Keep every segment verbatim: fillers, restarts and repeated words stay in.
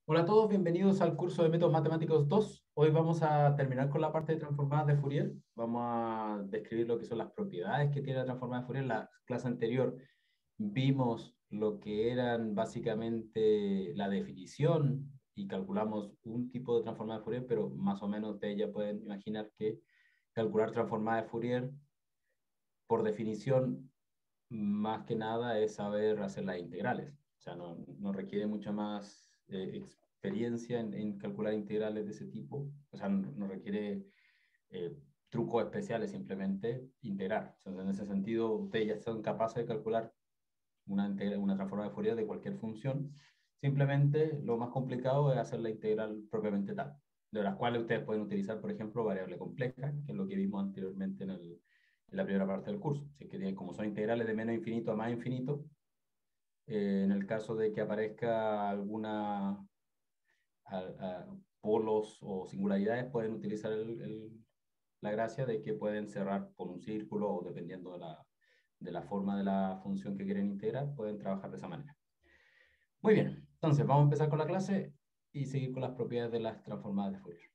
Hola a todos, bienvenidos al curso de Métodos Matemáticos dos. Hoy vamos a terminar con la parte de transformadas de Fourier. Vamos a describir lo que son las propiedades que tiene la transformada de Fourier. En la clase anterior vimos lo que eran básicamente la definición y calculamos un tipo de transformada de Fourier, pero más o menos de ella pueden imaginar que calcular transformada de Fourier, por definición, más que nada es saber hacer las integrales. O sea, no, no requiere mucha más eh, experiencia en, en, calcular integrales de ese tipo. O sea, no, no requiere eh, trucos especiales, simplemente integrar. O sea, en ese sentido, ustedes ya son capaces de calcular una, una transformada de Fourier de cualquier función. Simplemente lo más complicado es hacer la integral propiamente tal, de las cuales ustedes pueden utilizar, por ejemplo, variable compleja, que es lo que vimos anteriormente en, el, en la primera parte del curso. Así que tienen, como son integrales de menos infinito a más infinito, eh, en el caso de que aparezca alguna a, a, polos o singularidades, pueden utilizar el, el, la gracia de que pueden cerrar por un círculo o dependiendo de la, de la forma de la función que quieren integrar, pueden trabajar de esa manera. Muy bien, entonces vamos a empezar con la clase y seguir con las propiedades de las transformadas de Fourier.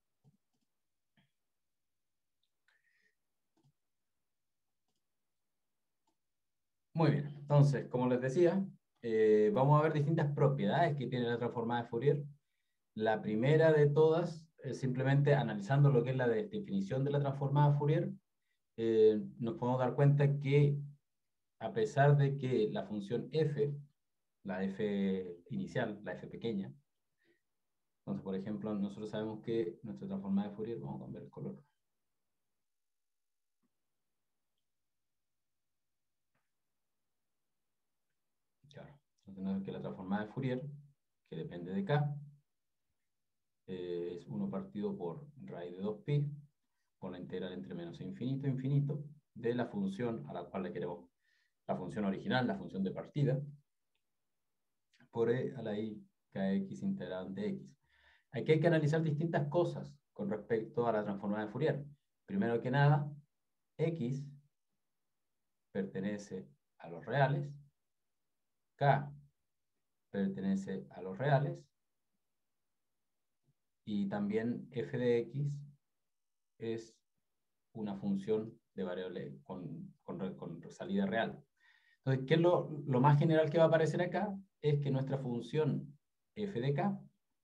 Muy bien, entonces, como les decía, eh, vamos a ver distintas propiedades que tiene la transformada de Fourier. La primera de todas es simplemente analizando lo que es la definición de la transformada de Fourier, eh, nos podemos dar cuenta que a pesar de que la función f, la f inicial, la f pequeña, entonces, por ejemplo, nosotros sabemos que nuestra transformada de Fourier, vamos a cambiar el color. Claro. Entonces, tenemos que la transformada de Fourier, que depende de k, eh, es uno partido por raíz de dos pi, por la integral entre menos infinito e infinito, de la función a la cual le queremos, la función original, la función de partida, por e a la i kx integral de x. Aquí hay que analizar distintas cosas con respecto a la transformada de Fourier. Primero que nada, x pertenece a los reales, k pertenece a los reales, y también f de x es una función de variable con, con, con salida real. Entonces, ¿qué es lo, lo más general que va a aparecer acá? Es que nuestra función f de k,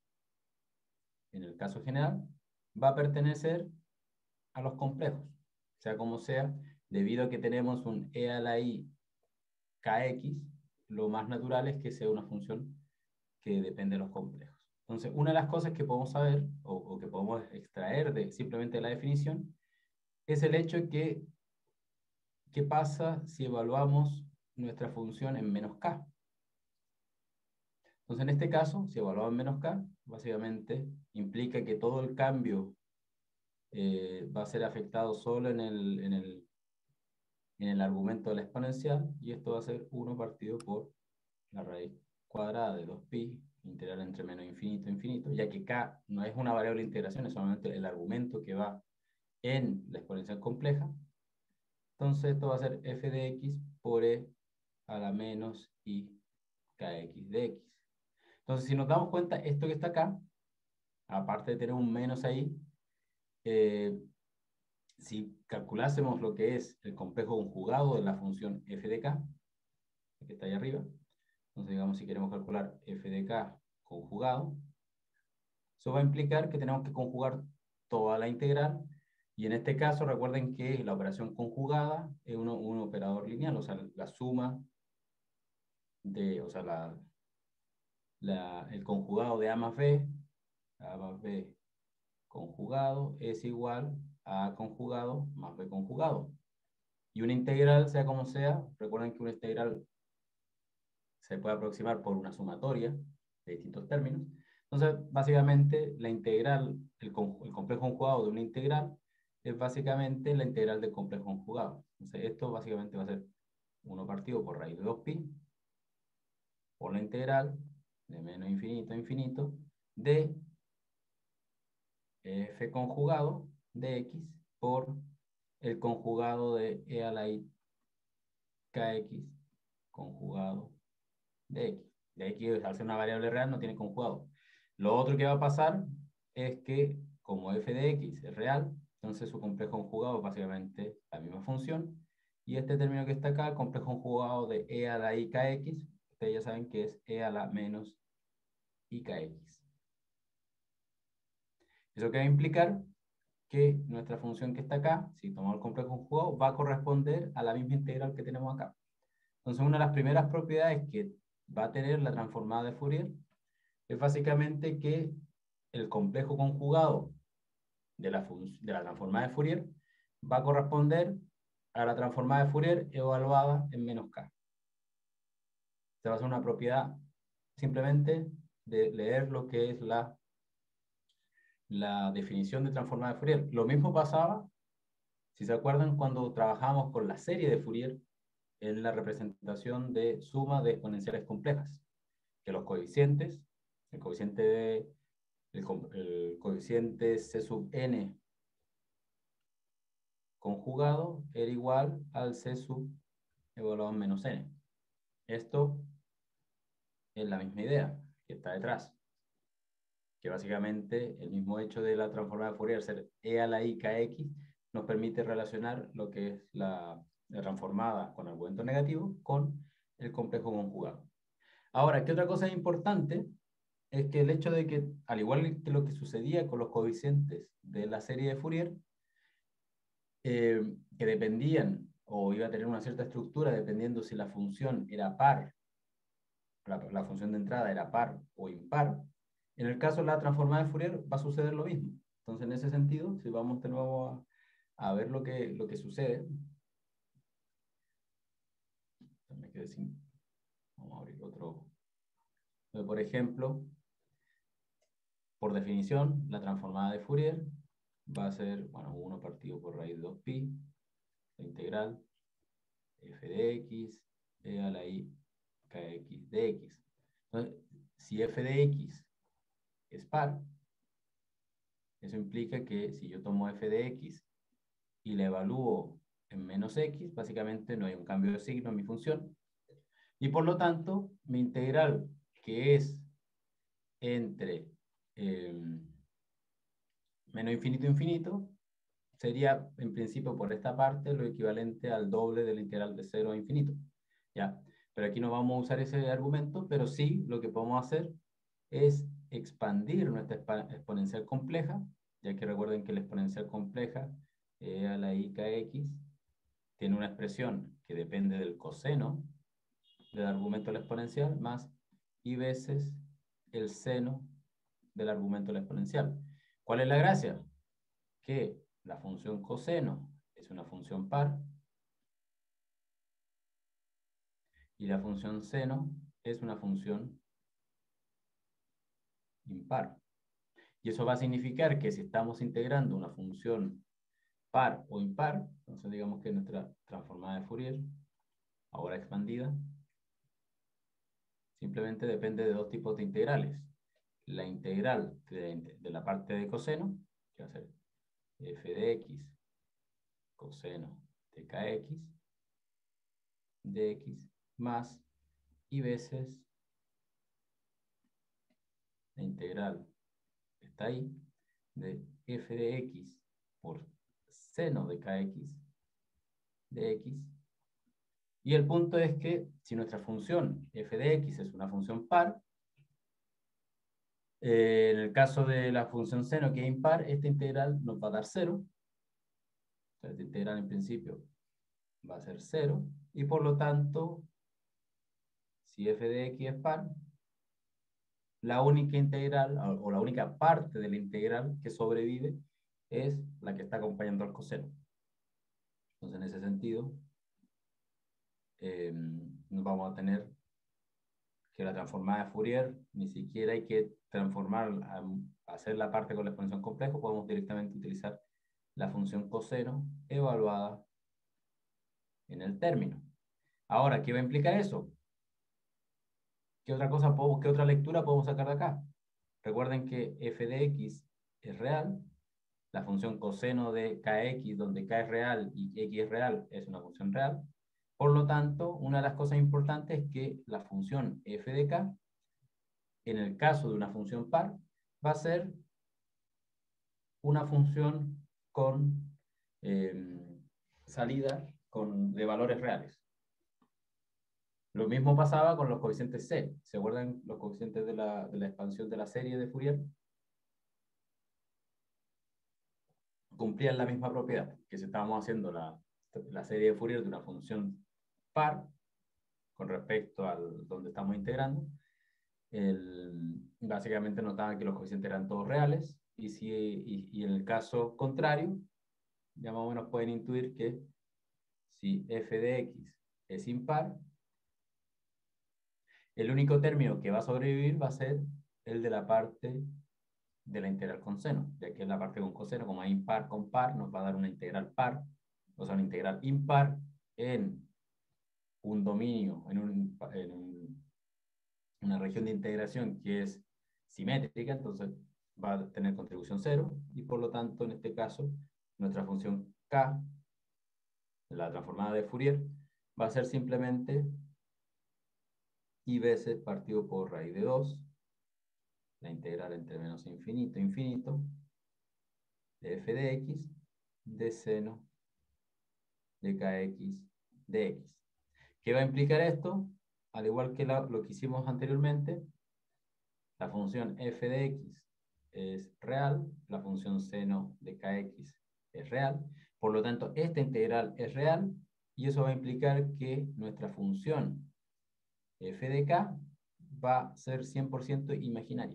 en el caso general, va a pertenecer a los complejos, sea como sea, debido a que tenemos un e a la i kx, lo más natural es que sea una función que depende de los complejos. Entonces, una de las cosas que podemos saber, o, o que podemos extraer de simplemente de la definición, es el hecho de que, ¿qué pasa si evaluamos nuestra función en menos k? Entonces, en este caso, si evaluamos en menos k, básicamente implica que todo el cambio eh, va a ser afectado solo en el, en el en el argumento de la exponencial, y esto va a ser uno partido por la raíz cuadrada de dos pi, integral entre menos infinito e infinito, ya que k no es una variable de integración, es solamente el argumento que va en la exponencial compleja. Entonces esto va a ser f de x por e a la menos i kx de x. Entonces, si nos damos cuenta, esto que está acá, aparte de tener un menos ahí, eh, si calculásemos lo que es el complejo conjugado de la función f de k, que está ahí arriba, entonces digamos si queremos calcular f de k conjugado, eso va a implicar que tenemos que conjugar toda la integral, y en este caso recuerden que la operación conjugada es uno, un operador lineal, o sea, la suma de, o sea, la, la, el conjugado de a más b, a más b conjugado es igual a a conjugado más b conjugado. Y una integral, sea como sea, recuerden que una integral se puede aproximar por una sumatoria de distintos términos. Entonces, básicamente, la integral, el, el complejo conjugado de una integral es básicamente la integral del complejo conjugado. Entonces, esto básicamente va a ser uno partido por raíz de dos pi por la integral de menos infinito a infinito de f conjugado de x por el conjugado de e a la i kx conjugado de x. De x, al ser una variable real, no tiene conjugado. Lo otro que va a pasar es que como f de x es real, entonces su complejo conjugado es básicamente la misma función. Y este término que está acá, el complejo conjugado de e a la i kx, ustedes ya saben que es e a la menos i kx. Eso que va a implicar que nuestra función que está acá, si tomamos el complejo conjugado, va a corresponder a la misma integral que tenemos acá. Entonces, una de las primeras propiedades que va a tener la transformada de Fourier es básicamente que el complejo conjugado de la, de la transformada de Fourier va a corresponder a la transformada de Fourier evaluada en menos k. Se va a hacer una propiedad simplemente de leer lo que es la, la definición de transformada de Fourier. Lo mismo pasaba, si se acuerdan, cuando trabajamos con la serie de Fourier en la representación de suma de exponenciales complejas, que los coeficientes, el coeficiente de el, el coeficiente c sub n conjugado era igual al c sub evaluado en menos n. Esto es la misma idea que está detrás, que básicamente el mismo hecho de la transformada de Fourier ser e a la i kx nos permite relacionar lo que es la, la transformada con argumento negativo con el complejo conjugado. Ahora, ¿qué otra cosa es importante? Es que el hecho de que, al igual que lo que sucedía con los coeficientes de la serie de Fourier, eh, que dependían o iba a tener una cierta estructura dependiendo si la función era par, la, la función de entrada era par o impar, en el caso de la transformada de Fourier va a suceder lo mismo. Entonces, en ese sentido, si vamos de nuevo a, a ver lo que, lo que sucede, me quedé sin, vamos a abrir otro. Por ejemplo, por definición, la transformada de Fourier va a ser, bueno, uno partido por raíz de dos pi, la integral f de x, e a la i kx de x. Entonces, si f de x es par, eso implica que si yo tomo f de x y la evalúo en menos x, básicamente no hay un cambio de signo en mi función. Y por lo tanto, mi integral, que es entre eh, menos infinito infinito, sería en principio por esta parte lo equivalente al doble de la integral de cero a infinito. ¿Ya? Pero aquí no vamos a usar ese argumento, pero sí lo que podemos hacer es expandir nuestra exponencial compleja, ya que recuerden que la exponencial compleja e a la i kx tiene una expresión que depende del coseno del argumento de la exponencial más i veces el seno del argumento de la exponencial. ¿Cuál es la gracia? Que la función coseno es una función par y la función seno es una función impar. Y eso va a significar que si estamos integrando una función par o impar, entonces digamos que nuestra transformada de Fourier, ahora expandida, simplemente depende de dos tipos de integrales. La integral de, de la parte de coseno, que va a ser f de x coseno de kx de x más y veces la integral que está ahí de f de x por seno de kx de x. Y el punto es que si nuestra función f de x es una función par, eh, en el caso de la función seno que es impar, esta integral nos va a dar cero. Entonces, esta integral en principio va a ser cero. Y por lo tanto, si f de x es par, la única integral, o la única parte de la integral que sobrevive es la que está acompañando al coseno. Entonces, en ese sentido, eh, nos vamos a tener que la transformada de Fourier, ni siquiera hay que transformar, a hacer la parte con la exponencial compleja, podemos directamente utilizar la función coseno evaluada en el término. Ahora, ¿qué va a implicar eso? ¿Qué otra cosa podemos, qué otra lectura podemos sacar de acá? Recuerden que f de x es real, la función coseno de kx, donde k es real y x es real, es una función real. Por lo tanto, una de las cosas importantes es que la función f de k, en el caso de una función par, va a ser una función con eh, salida con, de valores reales. Lo mismo pasaba con los coeficientes C. ¿Se acuerdan los coeficientes de la, de la expansión de la serie de Fourier? Cumplían la misma propiedad, que si estábamos haciendo la, la serie de Fourier de una función par con respecto al donde estamos integrando, el, básicamente notaban que los coeficientes eran todos reales, y, si, y, y en el caso contrario, ya más o menos pueden intuir que si f de x es impar, el único término que va a sobrevivir va a ser el de la parte de la integral con seno, ya que es la parte con coseno, como es impar con par, nos va a dar una integral par, o sea, una integral impar en un dominio, en, un, en un, una región de integración que es simétrica, entonces va a tener contribución cero, y por lo tanto, en este caso, nuestra función k, la transformada de Fourier, va a ser simplemente i veces partido por raíz de dos, la integral entre menos infinito e infinito, de f de x, de seno de kx de x. ¿Qué va a implicar esto? Al igual que la, lo que hicimos anteriormente, la función f de x es real, la función seno de kx es real, por lo tanto esta integral es real, y eso va a implicar que nuestra función f de k va a ser cien por ciento imaginaria.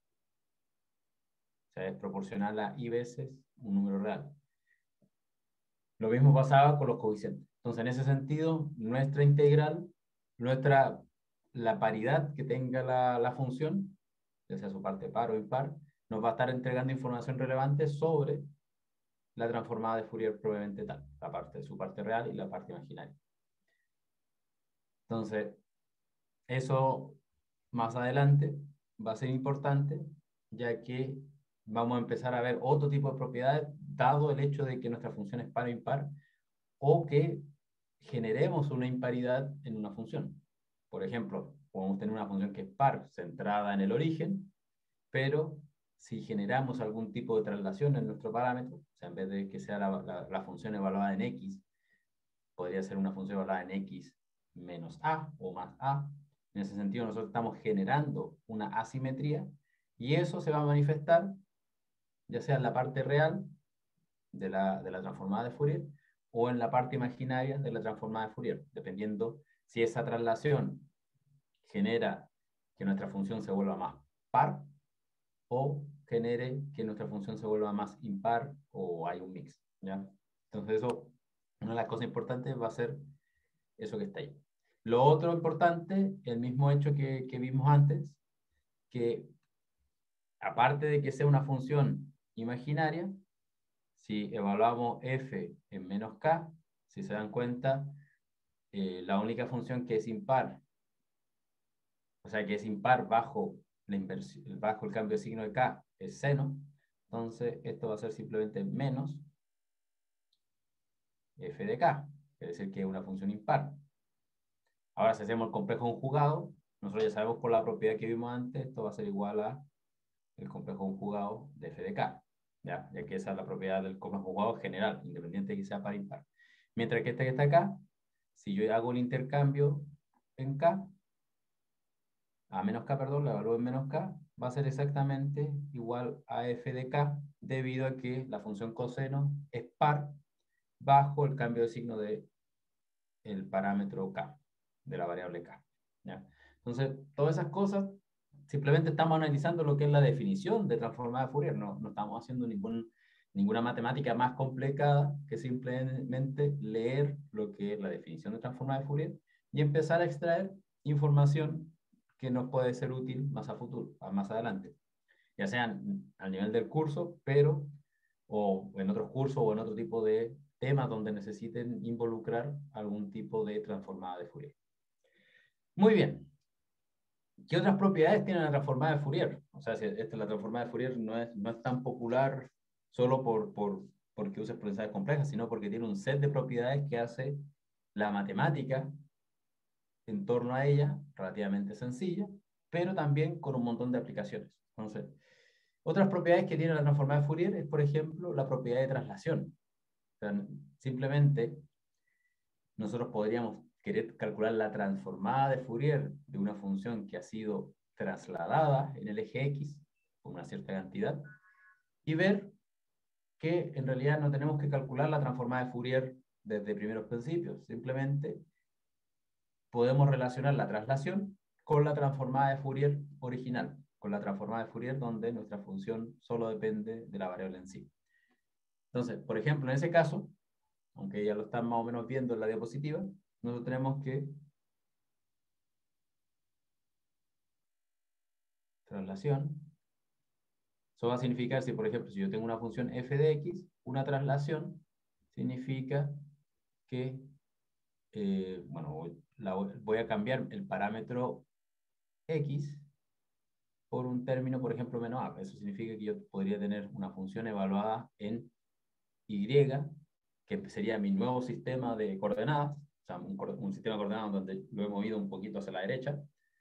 O sea, es proporcional a i veces un número real. Lo mismo pasaba con los coeficientes. Entonces, en ese sentido, nuestra integral, nuestra, la paridad que tenga la, la función, ya sea su parte par o impar, nos va a estar entregando información relevante sobre la transformada de Fourier probablemente tal, la parte, su parte real y la parte imaginaria. Entonces, eso más adelante va a ser importante, ya que vamos a empezar a ver otro tipo de propiedades, dado el hecho de que nuestra función es par o impar, o que generemos una imparidad en una función. Por ejemplo, podemos tener una función que es par, centrada en el origen, pero si generamos algún tipo de traslación en nuestro parámetro, o sea, en vez de que sea la, la, la función evaluada en x, podría ser una función evaluada en x menos a o más a. En ese sentido, nosotros estamos generando una asimetría, y eso se va a manifestar ya sea en la parte real de la, de la transformada de Fourier, o en la parte imaginaria de la transformada de Fourier, dependiendo si esa traslación genera que nuestra función se vuelva más par, o genere que nuestra función se vuelva más impar, o hay un mix, ¿ya? Entonces eso, una de las cosas importantes va a ser eso que está ahí. Lo otro importante, el mismo hecho que, que vimos antes, que aparte de que sea una función imaginaria, si evaluamos f en menos k, si se dan cuenta, eh, la única función que es impar, o sea, que es impar bajo, la inversión, bajo el cambio de signo de k, es seno. Entonces, esto va a ser simplemente menos f de k, quiere decir que es una función impar. Ahora, si hacemos el complejo conjugado, nosotros ya sabemos por la propiedad que vimos antes, esto va a ser igual a el complejo conjugado de f de k, ¿ya? Ya que esa es la propiedad del complejo conjugado general, independiente de que sea par impar. Mientras que este que está acá, si yo hago el intercambio en k, a menos k, perdón, la evalúo en menos k, va a ser exactamente igual a f de k, debido a que la función coseno es par bajo el cambio de signo de el parámetro k, de la variable k, ¿ya? Entonces, todas esas cosas, simplemente estamos analizando lo que es la definición de transformada de Fourier, no, no estamos haciendo ningún, ninguna matemática más complicada que simplemente leer lo que es la definición de transformada de Fourier y empezar a extraer información que nos puede ser útil más a futuro, más adelante, ya sea al nivel del curso, pero o en otros cursos o en otro tipo de temas donde necesiten involucrar algún tipo de transformada de Fourier. Muy bien. ¿Qué otras propiedades tiene la transformada de Fourier? O sea, si esta, la transformada de Fourier no es, no es tan popular solo por, por, porque usa exponenciales complejas, sino porque tiene un set de propiedades que hace la matemática en torno a ella relativamente sencilla, pero también con un montón de aplicaciones. Entonces, Otras propiedades que tiene la transformada de Fourier es, por ejemplo, la propiedad de traslación. O sea, simplemente nosotros podríamos querer calcular la transformada de Fourier de una función que ha sido trasladada en el eje X por una cierta cantidad y ver que en realidad no tenemos que calcular la transformada de Fourier desde primeros principios, simplemente podemos relacionar la traslación con la transformada de Fourier original, con la transformada de Fourier donde nuestra función solo depende de la variable en sí. Entonces, por ejemplo, en ese caso, aunque ya lo están más o menos viendo en la diapositiva, nosotros tenemos que traslación. Eso va a significar, si por ejemplo, si yo tengo una función f de x, una traslación significa que, eh, bueno, la, voy a cambiar el parámetro x por un término, por ejemplo, menos a. Eso significa que yo podría tener una función evaluada en y, que sería mi nuevo sistema de coordenadas, o sea, un, un sistema de coordenadas donde lo he movido un poquito hacia la derecha,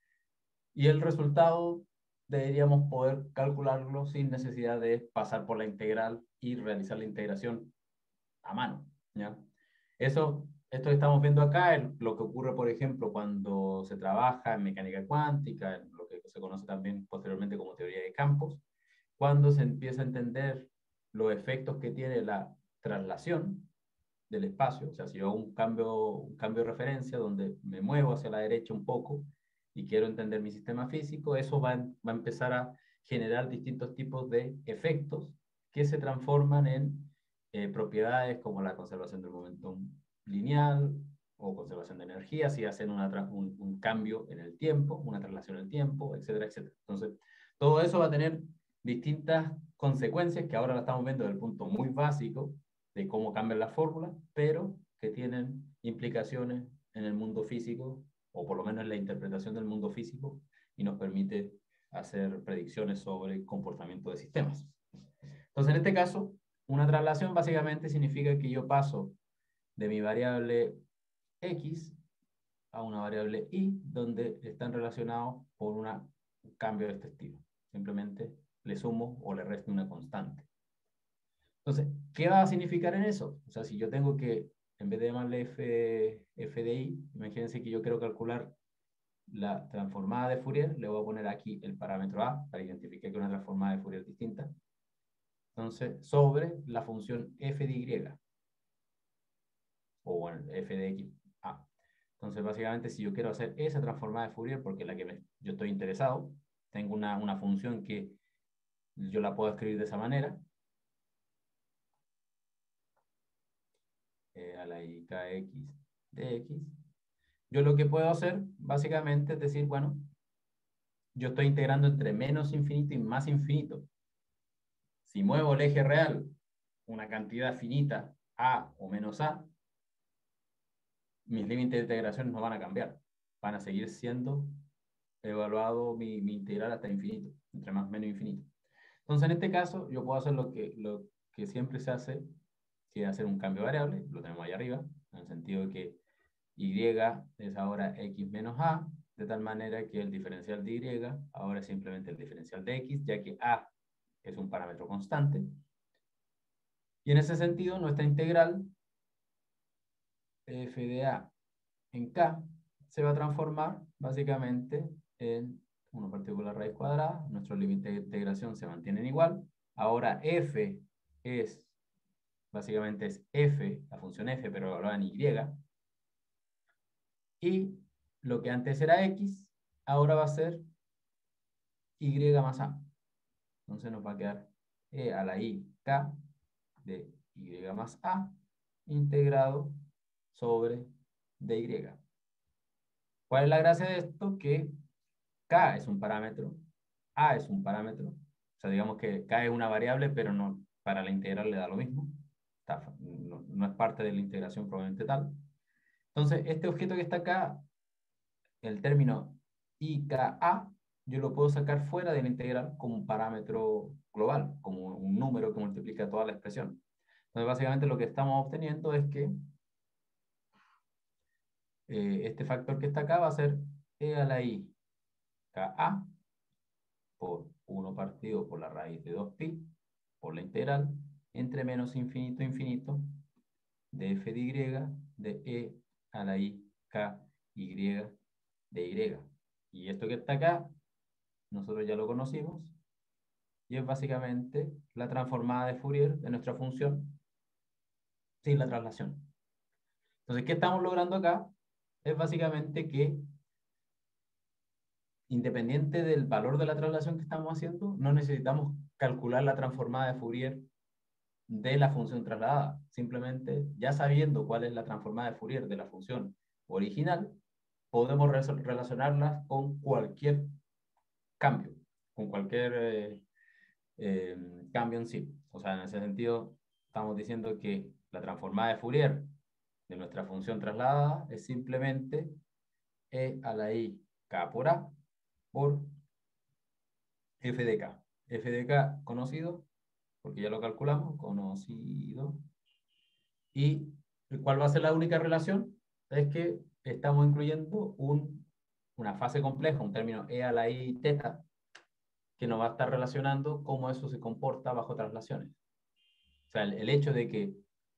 y el resultado deberíamos poder calcularlo sin necesidad de pasar por la integral y realizar la integración a mano, ¿ya? Eso, esto que estamos viendo acá es lo que ocurre, por ejemplo, cuando se trabaja en mecánica cuántica, en lo que se conoce también posteriormente como teoría de campos, cuando se empieza a entender los efectos que tiene la traslación del espacio, o sea, si yo hago un cambio, un cambio de referencia donde me muevo hacia la derecha un poco y quiero entender mi sistema físico, eso va, va a empezar a generar distintos tipos de efectos que se transforman en eh, propiedades como la conservación del momentum lineal o conservación de energía, si hacen una un, un cambio en el tiempo, una traslación en el tiempo, etcétera, etcétera. Entonces, todo eso va a tener distintas consecuencias que ahora la estamos viendo desde el punto muy básico de cómo cambian las fórmulas, pero que tienen implicaciones en el mundo físico, o por lo menos en la interpretación del mundo físico, y nos permite hacer predicciones sobre el comportamiento de sistemas. Entonces, en este caso, una traslación básicamente significa que yo paso de mi variable x a una variable y, donde están relacionados por una, un cambio de este estilo. Simplemente le sumo o le resto una constante. Entonces, ¿qué va a significar en eso? O sea, si yo tengo que, en vez de llamarle f, f de i, imagínense que yo quiero calcular la transformada de Fourier, le voy a poner aquí el parámetro a para identificar que una transformada de Fourier es distinta. Entonces, sobre la función f de y, o bueno, f de x a. Entonces, básicamente, si yo quiero hacer esa transformada de Fourier, porque es la que me, yo estoy interesado, tengo una, una función que yo la puedo escribir de esa manera, eh, a la i kx de x. Yo lo que puedo hacer, básicamente, es decir, bueno, yo estoy integrando entre menos infinito y más infinito. Si muevo el eje real una cantidad finita, a o menos a, mis límites de integración no van a cambiar. Van a seguir siendo evaluado mi, mi integral hasta infinito, entre más menos infinito. Entonces, en este caso, yo puedo hacer lo que, lo que siempre se hace, que es hacer un cambio de variable, lo tenemos ahí arriba, en el sentido de que y es ahora x menos a, de tal manera que el diferencial de y ahora es simplemente el diferencial de x, ya que a es un parámetro constante. Y en ese sentido, nuestra integral f de a en k se va a transformar básicamente en uno partido la raíz cuadrada. Nuestros límites de integración se mantienen igual. Ahora f es, básicamente es f, la función f, pero evaluada en y. Y lo que antes era x, ahora va a ser y más a. Entonces nos va a quedar e a la i k de y más a integrado sobre dy. ¿Cuál es la gracia de esto? Que k es un parámetro, a es un parámetro. O sea, digamos que k es una variable, pero no, para la integral le da lo mismo. Está, no, no es parte de la integración probablemente tal. Entonces, este objeto que está acá, el término I K A, yo lo puedo sacar fuera de la integral como un parámetro global, como un número que multiplica toda la expresión. Entonces, básicamente lo que estamos obteniendo es que eh, este factor que está acá va a ser E a la I K A por uno partido por la raíz de dos pi, por la integral, entre menos infinito a infinito, de f de y, de e a la i, k, y, de y. Y esto que está acá, nosotros ya lo conocimos, y es básicamente la transformada de Fourier de nuestra función sin la traslación. Entonces, ¿qué estamos logrando acá? Es básicamente que, independiente del valor de la traslación que estamos haciendo, no necesitamos calcular la transformada de Fourier de la función trasladada. Simplemente, ya sabiendo cuál es la transformada de Fourier de la función original, podemos relacionarlas con cualquier cambio, con cualquier eh, eh, cambio en sí. O sea, en ese sentido, estamos diciendo que la transformada de Fourier de nuestra función trasladada es simplemente e a la i k por a por f de k. F de k conocido, porque ya lo calculamos, conocido. ¿Y cuál va a ser la única relación? Es que estamos incluyendo un, una fase compleja, un término e a la i teta, que nos va a estar relacionando cómo eso se comporta bajo traslaciones. O sea, el, el hecho de que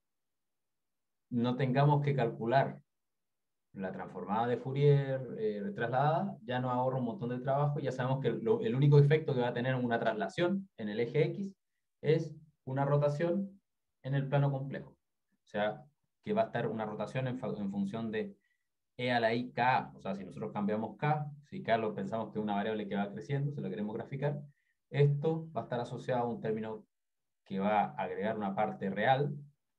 no tengamos que calcular la transformada de Fourier eh, trasladada, ya nos ahorra un montón de trabajo. Ya sabemos que lo, el único efecto que va a tener una traslación en el eje X es una rotación en el plano complejo. O sea, que va a estar una rotación en, en función de e a la i k. O sea, si nosotros cambiamos k, si k lo pensamos que es una variable que va creciendo, si lo queremos graficar, esto va a estar asociado a un término que va a agregar una parte real,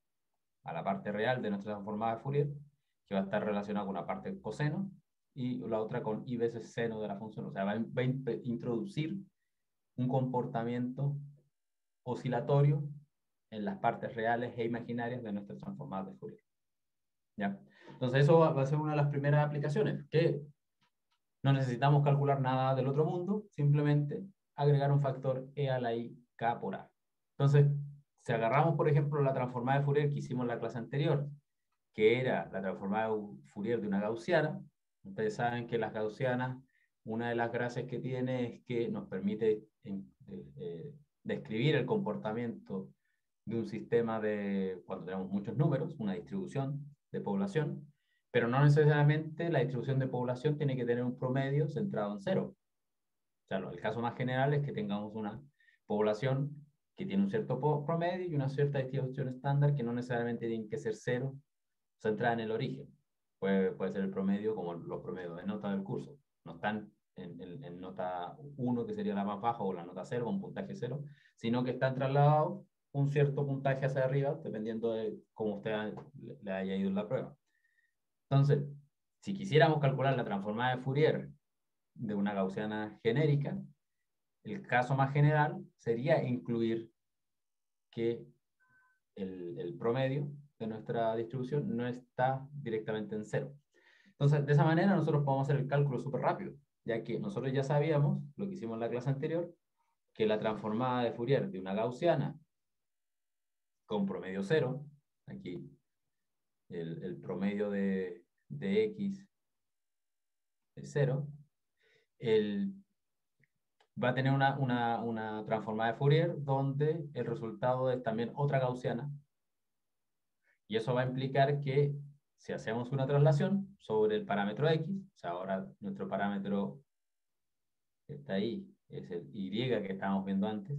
a la parte real de nuestra transformada de Fourier, que va a estar relacionada con una parte coseno y la otra con i veces seno de la función. O sea, va a, va a introducir un comportamiento oscilatorio en las partes reales e imaginarias de nuestras transformadas de Fourier. ¿Ya? Entonces eso va a ser una de las primeras aplicaciones, que no necesitamos calcular nada del otro mundo, simplemente agregar un factor e a la i k por a. Entonces, si agarramos, por ejemplo, la transformada de Fourier que hicimos en la clase anterior, que era la transformada de Fourier de una gaussiana, ustedes saben que las gaussianas, una de las gracias que tiene es que nos permite en, eh, describir el comportamiento de un sistema de, cuando tenemos muchos números, una distribución de población, pero no necesariamente la distribución de población tiene que tener un promedio centrado en cero. O sea, el caso más general es que tengamos una población que tiene un cierto promedio y una cierta distribución estándar que no necesariamente tienen que ser cero centrada en el origen. Puede, puede ser el promedio como los promedios de nota del curso. No están en, en, en nota uno, que sería la más baja, o la nota cero, con puntaje cero, sino que están trasladados un cierto puntaje hacia arriba, dependiendo de cómo usted le haya ido en la prueba. Entonces, si quisiéramos calcular la transformada de Fourier de una gaussiana genérica, el caso más general sería incluir que el, el promedio de nuestra distribución no está directamente en cero. Entonces, de esa manera nosotros podemos hacer el cálculo súper rápido, ya que nosotros ya sabíamos, lo que hicimos en la clase anterior, que la transformada de Fourier de una gaussiana con promedio cero, aquí el, el promedio de, de X es cero, el, va a tener una, una, una transformada de Fourier donde el resultado es también otra gaussiana, y eso va a implicar que si hacemos una traslación sobre el parámetro X, o sea, ahora nuestro parámetro que está ahí es el Y que estábamos viendo antes,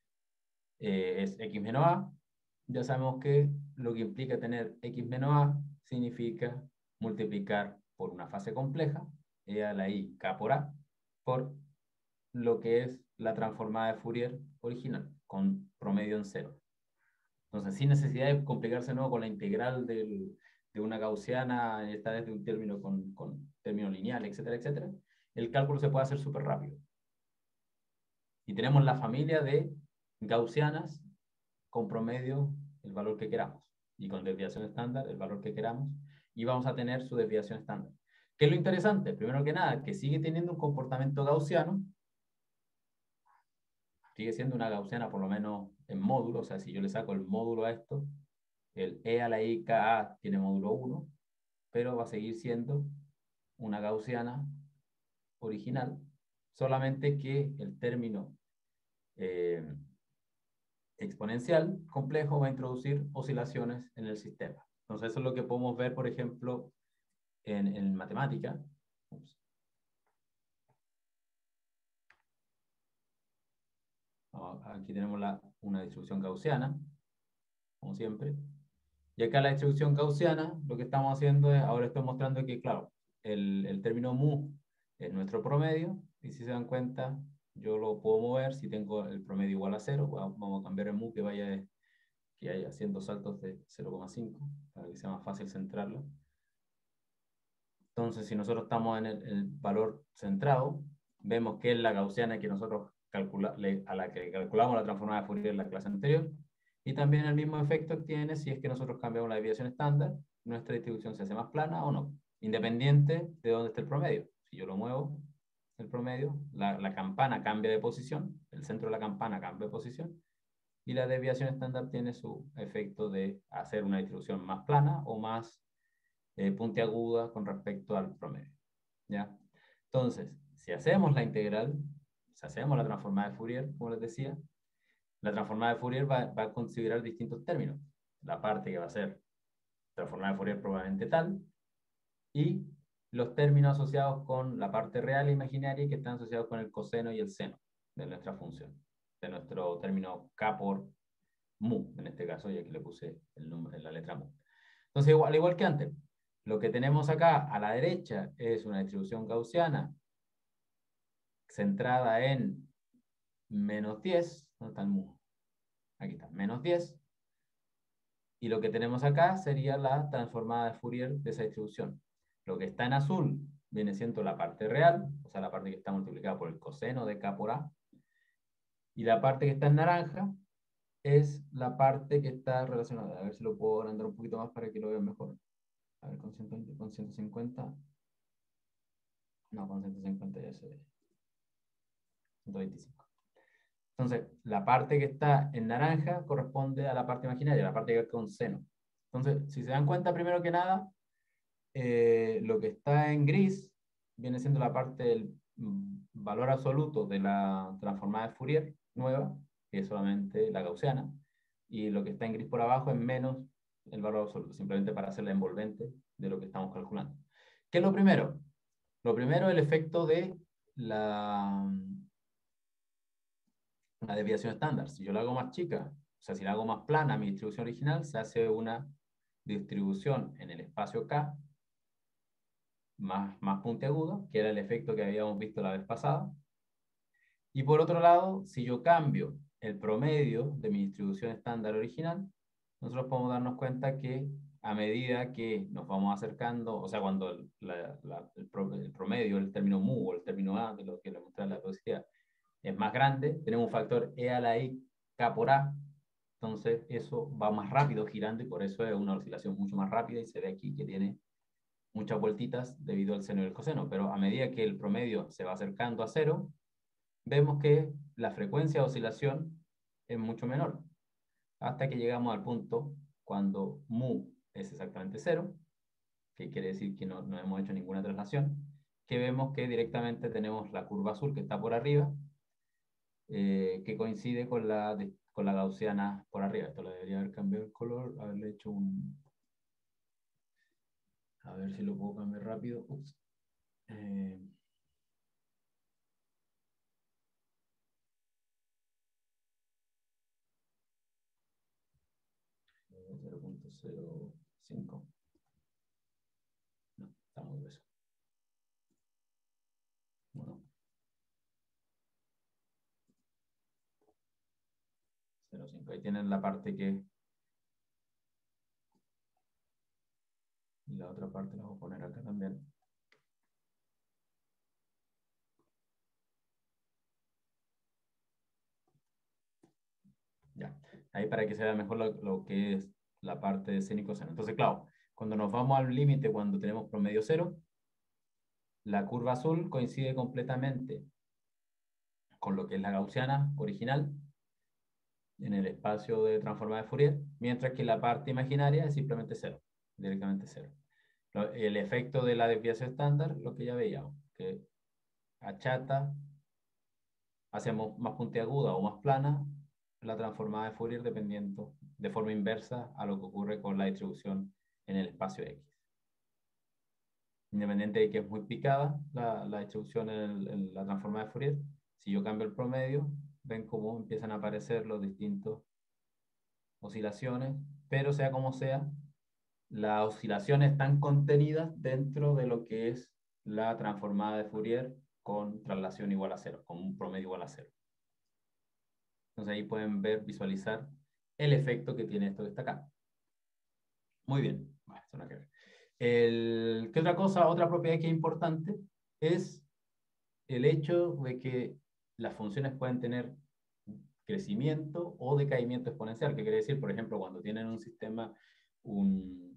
eh, es X menos A, ya sabemos que lo que implica tener X menos A significa multiplicar por una fase compleja, e a la i k por a, por lo que es la transformada de Fourier original, con promedio en cero. Entonces, sin necesidad de complicarse de nuevo con la integral del, de una gaussiana, esta vez de un término con, con término lineal, etcétera, etcétera, el cálculo se puede hacer súper rápido. Y tenemos la familia de gaussianas con promedio el valor que queramos, y con desviación estándar el valor que queramos, y vamos a tener su desviación estándar. ¿Qué es lo interesante? Primero que nada, que sigue teniendo un comportamiento gaussiano, sigue siendo una gaussiana por lo menos en módulo. O sea, si yo le saco el módulo a esto, el e a la i k a tiene módulo uno, pero va a seguir siendo una gaussiana original, solamente que el término eh, exponencial complejo va a introducir oscilaciones en el sistema. Entonces eso es lo que podemos ver, por ejemplo, en, en matemática. Ups. Aquí tenemos la, una distribución gaussiana, como siempre. Y acá la distribución gaussiana, lo que estamos haciendo es, ahora estoy mostrando que, claro, el, el término mu es nuestro promedio, y si se dan cuenta, yo lo puedo mover si tengo el promedio igual a cero. Vamos a cambiar el mu que vaya, que haya haciendo saltos de cero coma cinco, para que sea más fácil centrarlo. Entonces, si nosotros estamos en el, el valor centrado, vemos que es la gaussiana que nosotros calcula, a la que calculamos la transformada de Fourier en la clase anterior, y también el mismo efecto tiene si es que nosotros cambiamos la desviación estándar, nuestra distribución se hace más plana o no, independiente de dónde esté el promedio. Si yo lo muevo, el promedio, la, la campana cambia de posición, el centro de la campana cambia de posición, y la desviación estándar tiene su efecto de hacer una distribución más plana o más eh, puntiaguda con respecto al promedio. ¿Ya? Entonces, si hacemos la integral, si hacemos la transformada de Fourier, como les decía, la transformada de Fourier va, va a considerar distintos términos. La parte que va a ser transformada de Fourier probablemente tal, y los términos asociados con la parte real e imaginaria que están asociados con el coseno y el seno de nuestra función, de nuestro término k por mu, en este caso, y aquí le puse el número, la letra mu. Entonces, igual, al igual que antes, lo que tenemos acá a la derecha es una distribución gaussiana centrada en menos diez. ¿Dónde está el mu? Aquí está, menos diez. Y lo que tenemos acá sería la transformada de Fourier de esa distribución. Lo que está en azul viene siendo la parte real, o sea, la parte que está multiplicada por el coseno de k por a. Y la parte que está en naranja es la parte que está relacionada. A ver si lo puedo agrandar un poquito más para que lo vean mejor. A ver, con, ciento, con ciento cincuenta. No, con ciento cincuenta ya se ve. ciento veinticinco. Entonces, la parte que está en naranja corresponde a la parte imaginaria, la parte que es con seno. Entonces, si se dan cuenta, primero que nada, eh, lo que está en gris viene siendo la parte del mm, valor absoluto de la transformada de Fourier nueva, que es solamente la gaussiana, y lo que está en gris por abajo es menos el valor absoluto, simplemente para hacer la envolvente de lo que estamos calculando. ¿Qué es lo primero? Lo primero es el efecto de la, la desviación estándar. Si yo la hago más chica, o sea, si la hago más plana, mi distribución original, se hace una distribución en el espacio K más, más puntiaguda, que era el efecto que habíamos visto la vez pasada. Y por otro lado, si yo cambio el promedio de mi distribución estándar original, nosotros podemos darnos cuenta que a medida que nos vamos acercando, o sea, cuando el, la, la, el, pro, el promedio, el término mu o el término a, de lo que le mostré en la diapositiva, es más grande, tenemos un factor e a la i k por a, entonces eso va más rápido girando y por eso es una oscilación mucho más rápida y se ve aquí que tiene muchas vueltitas debido al seno y el coseno, pero a medida que el promedio se va acercando a cero, vemos que la frecuencia de oscilación es mucho menor, hasta que llegamos al punto cuando mu es exactamente cero, que quiere decir que no, no hemos hecho ninguna traslación, que vemos que directamente tenemos la curva azul que está por arriba, eh, que coincide con la, de, con la gaussiana por arriba. Esto le debería haber cambiado el color, haberle hecho un... A ver si lo puedo cambiar rápido. Ups. Eh... cero punto cero cinco. No, está muy grueso. Bueno. cero punto cinco. Ahí tienen la parte que... Y la otra parte la voy a poner acá también. Ya. Ahí para que se vea mejor lo, lo que es la parte de seno y coseno. Entonces, claro, cuando nos vamos al límite, cuando tenemos promedio cero, la curva azul coincide completamente con lo que es la gaussiana original en el espacio de transformada de Fourier, mientras que la parte imaginaria es simplemente cero, directamente cero. El efecto de la desviación estándar, lo que ya veíamos, que achata hacemos más puntiaguda o más plana la transformada de Fourier dependiendo de forma inversa a lo que ocurre con la distribución en el espacio X. Independiente de que es muy picada la, la distribución en, el, en la transformada de Fourier, si yo cambio el promedio, ven cómo empiezan a aparecer los distintos oscilaciones, pero sea como sea, las oscilaciones están contenidas dentro de lo que es la transformada de Fourier con traslación igual a cero, con un promedio igual a cero. Entonces ahí pueden ver, visualizar el efecto que tiene esto que está acá. Muy bien. Bueno, eso no hay que ver. El, ¿qué otra cosa? Otra propiedad que es importante es el hecho de que las funciones pueden tener crecimiento o decaimiento exponencial. ¿Qué quiere decir? Por ejemplo, cuando tienen un sistema, un,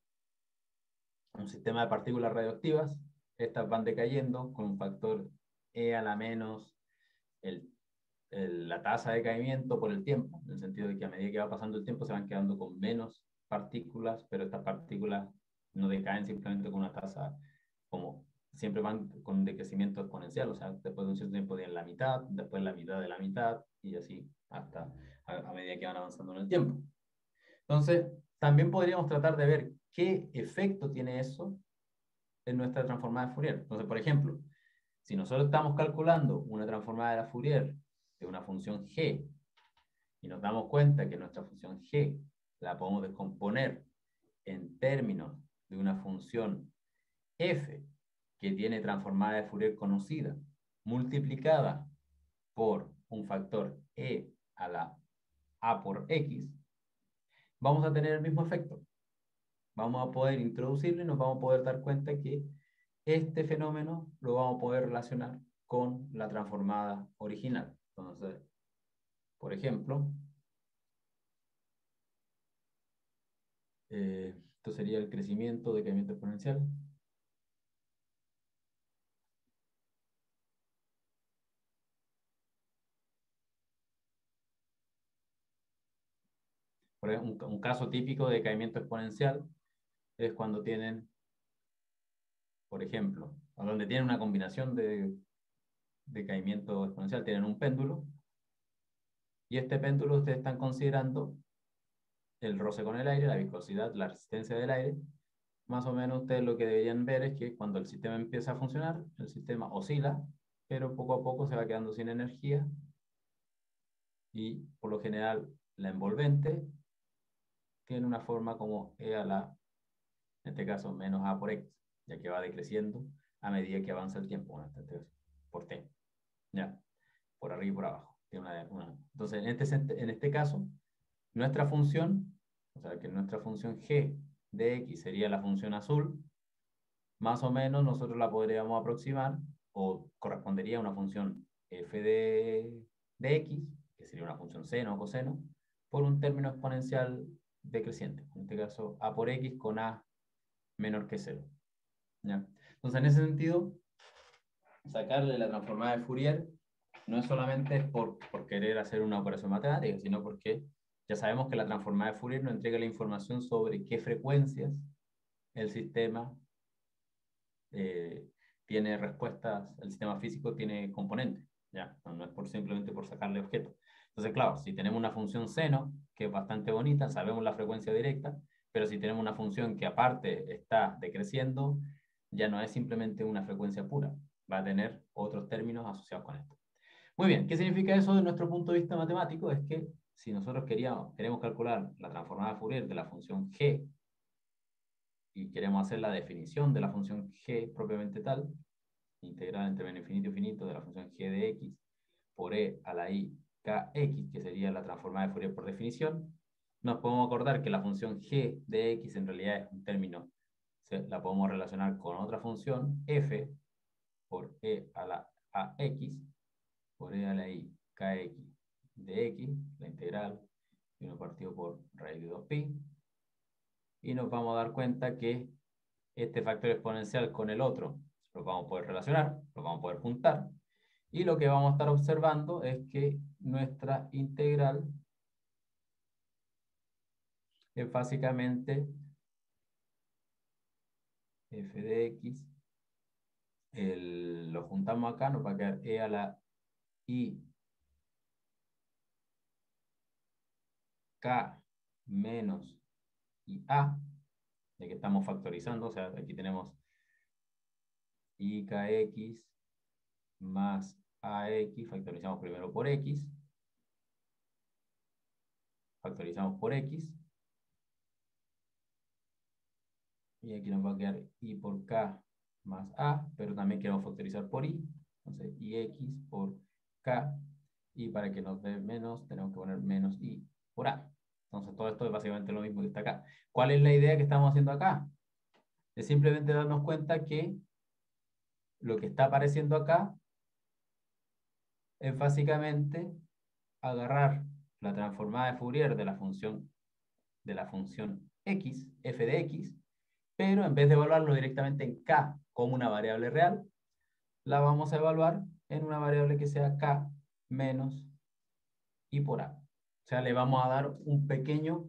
un sistema de partículas radioactivas, estas van decayendo con un factor e a la menos el, el, la tasa de decaimiento por el tiempo, en el sentido de que a medida que va pasando el tiempo se van quedando con menos partículas, pero estas partículas no decaen simplemente con una tasa como siempre van con un decrecimiento exponencial, o sea, después de un cierto tiempo tienen la mitad, después la mitad de la mitad, y así hasta a, a medida que van avanzando en el tiempo. Entonces, también podríamos tratar de ver qué efecto tiene eso en nuestra transformada de Fourier. Entonces, por ejemplo, si nosotros estamos calculando una transformada de la Fourier de una función g, y nos damos cuenta que nuestra función g la podemos descomponer en términos de una función f que tiene transformada de Fourier conocida, multiplicada por un factor e a la a por x, vamos a tener el mismo efecto. Vamos a poder introducirlo y nos vamos a poder dar cuenta que este fenómeno lo vamos a poder relacionar con la transformada original. Entonces, por ejemplo, eh, esto sería el crecimiento, decaimiento exponencial. Por ejemplo, un, un caso típico de decaimiento exponencial es cuando tienen, por ejemplo, donde tienen una combinación de decaimiento exponencial, tienen un péndulo, y este péndulo ustedes están considerando el roce con el aire, la viscosidad, la resistencia del aire. Más o menos ustedes lo que deberían ver es que cuando el sistema empieza a funcionar, el sistema oscila, pero poco a poco se va quedando sin energía, y por lo general la envolvente tiene una forma como E a la, en este caso, menos A por X, ya que va decreciendo a medida que avanza el tiempo, bueno, entonces, por T, ya, por arriba y por abajo. Tiene una, una. Entonces, en este, en este caso, nuestra función, o sea, que nuestra función g de x sería la función azul, más o menos nosotros la podríamos aproximar, o correspondería a una función f de, de x, que sería una función seno o coseno, por un término exponencial decreciente. En este caso, a por x con a menor que cero. ¿Ya? Entonces, en ese sentido, sacarle la transformada de Fourier no es solamente por, por querer hacer una operación matemática, sino porque ya sabemos que la transformada de Fourier nos entrega la información sobre qué frecuencias el sistema eh, tiene respuestas, el sistema físico tiene componentes, ¿ya? No, no es por, simplemente por sacarle objetos. Entonces, claro, si tenemos una función seno, que es bastante bonita, sabemos la frecuencia directa, pero si tenemos una función que aparte está decreciendo, ya no es simplemente una frecuencia pura, va a tener otros términos asociados con esto. Muy bien, ¿qué significa eso desde nuestro punto de vista matemático? Es que si nosotros queríamos, queremos calcular la transformada de Fourier de la función g, y queremos hacer la definición de la función g propiamente tal, integral entre menos infinito y finito de la función g de x por e a la i kx, que sería la transformada de Fourier por definición, nos podemos acordar que la función g de x en realidad es un término, la podemos relacionar con otra función, f por e a la ax, por e a la i kx de x, la integral, y uno partido por raíz de dos pi, y nos vamos a dar cuenta que este factor exponencial con el otro lo vamos a poder relacionar, lo vamos a poder juntar, y lo que vamos a estar observando es que nuestra integral es básicamente f de x, el, lo juntamos acá, nos va a quedar e a la y K menos y A, ya que estamos factorizando, o sea, aquí tenemos I K X más A X, factorizamos primero por X, factorizamos por X, y aquí nos va a quedar I por K más A, pero también queremos factorizar por I, entonces I X por K, y para que nos dé menos, tenemos que poner menos I por A. Entonces todo esto es básicamente lo mismo que está acá. ¿Cuál es la idea que estamos haciendo acá? Es simplemente darnos cuenta que lo que está apareciendo acá es básicamente agarrar la transformada de Fourier de la función, de la función X, f de X, pero en vez de evaluarlo directamente en K como una variable real, la vamos a evaluar en una variable que sea K menos I por A. O sea, le vamos a dar un pequeño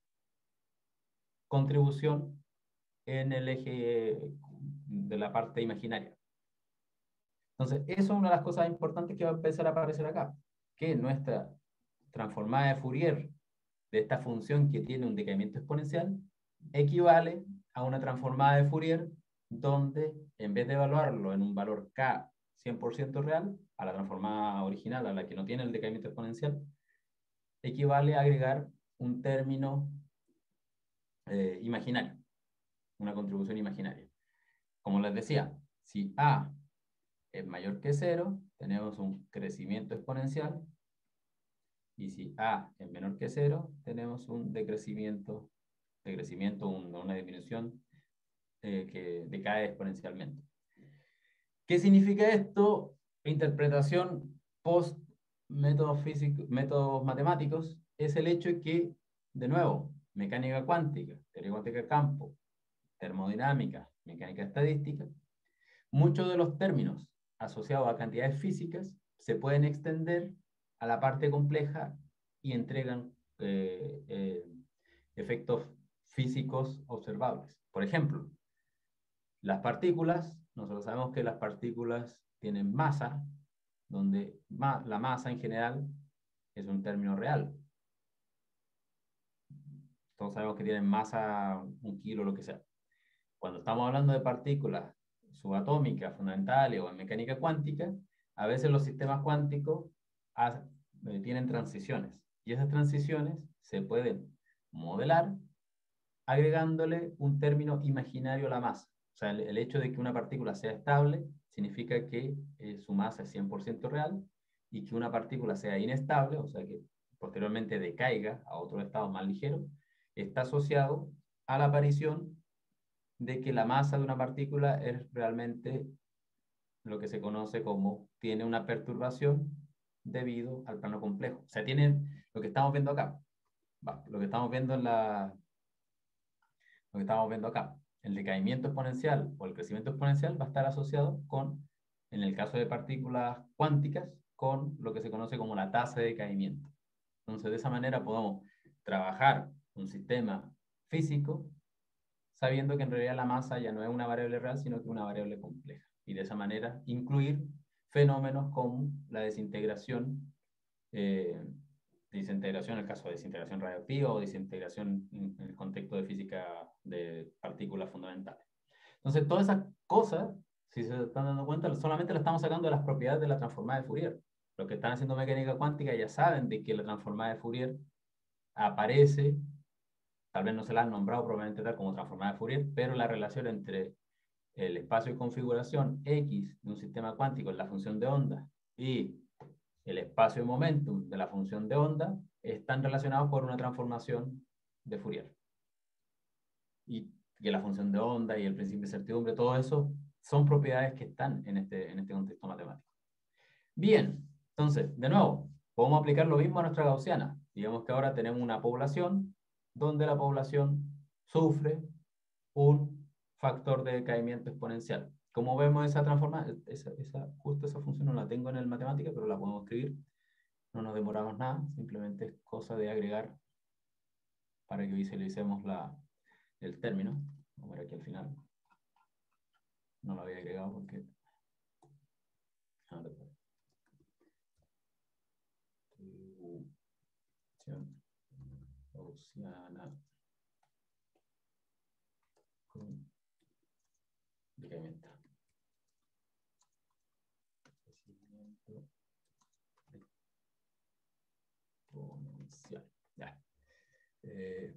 contribución en el eje de la parte imaginaria. Entonces, eso es una de las cosas importantes que va a empezar a aparecer acá, que nuestra transformada de Fourier de esta función que tiene un decaimiento exponencial equivale a una transformada de Fourier donde en vez de evaluarlo en un valor K cien por ciento real, a la transformada original, a la que no tiene el decaimiento exponencial, equivale a agregar un término eh, imaginario, una contribución imaginaria. Como les decía, si A es mayor que cero, tenemos un crecimiento exponencial, y si A es menor que cero, tenemos un decrecimiento, decrecimiento un, una disminución eh, que decae exponencialmente. ¿Qué significa esto? Interpretación post métodos físicos, métodos matemáticos, es el hecho de que, de nuevo, mecánica cuántica, teoría cuántica de campo, termodinámica, mecánica estadística, muchos de los términos asociados a cantidades físicas se pueden extender a la parte compleja y entregan eh, eh, efectos físicos observables. Por ejemplo, las partículas, nosotros sabemos que las partículas tienen masa, donde ma la masa en general es un término real. Todos sabemos que tienen masa un kilo, lo que sea. Cuando estamos hablando de partículas subatómicas, fundamentales o en mecánica cuántica, a veces los sistemas cuánticos eh, tienen transiciones. Y esas transiciones se pueden modelar agregándole un término imaginario a la masa. O sea, el, el hecho de que una partícula sea estable significa que eh, su masa es cien por ciento real, y que una partícula sea inestable, o sea, que posteriormente decaiga a otro estado más ligero, está asociado a la aparición de que la masa de una partícula es realmente lo que se conoce como tiene una perturbación debido al plano complejo. O sea, tiene lo que estamos viendo acá. Va, lo que estamos viendo en la, lo que estamos viendo acá. El decaimiento exponencial o el crecimiento exponencial va a estar asociado con, en el caso de partículas cuánticas, con lo que se conoce como la tasa de decaimiento. Entonces, de esa manera podemos trabajar un sistema físico sabiendo que en realidad la masa ya no es una variable real, sino que es una variable compleja. Y de esa manera incluir fenómenos como la desintegración, eh, desintegración en el caso de desintegración radioactiva o desintegración en el contexto de física de partículas fundamentales. Entonces, todas esas cosas, si se están dando cuenta, solamente las estamos sacando de las propiedades de la transformada de Fourier. Los que están haciendo mecánica cuántica ya saben de que la transformada de Fourier aparece, tal vez no se la han nombrado probablemente tal como transformada de Fourier, pero la relación entre el espacio de configuración X de un sistema cuántico en la función de onda y el espacio de momentum de la función de onda están relacionados por una transformación de Fourier. Y que la función de onda y el principio de certidumbre, todo eso son propiedades que están en este, en este contexto matemático. Bien, entonces, de nuevo, podemos aplicar lo mismo a nuestra gaussiana. Digamos que ahora tenemos una población donde la población sufre un factor de decaimiento exponencial. Como vemos esa transformación, esa, esa, justo esa función no la tengo en el matemática, pero la podemos escribir. No nos demoramos nada, simplemente es cosa de agregar para que visualicemos la, el término. Vamos a ver aquí al final. No lo había agregado porque... función gaussiana con decremento. Crecimiento exponencial. Ya. Eh,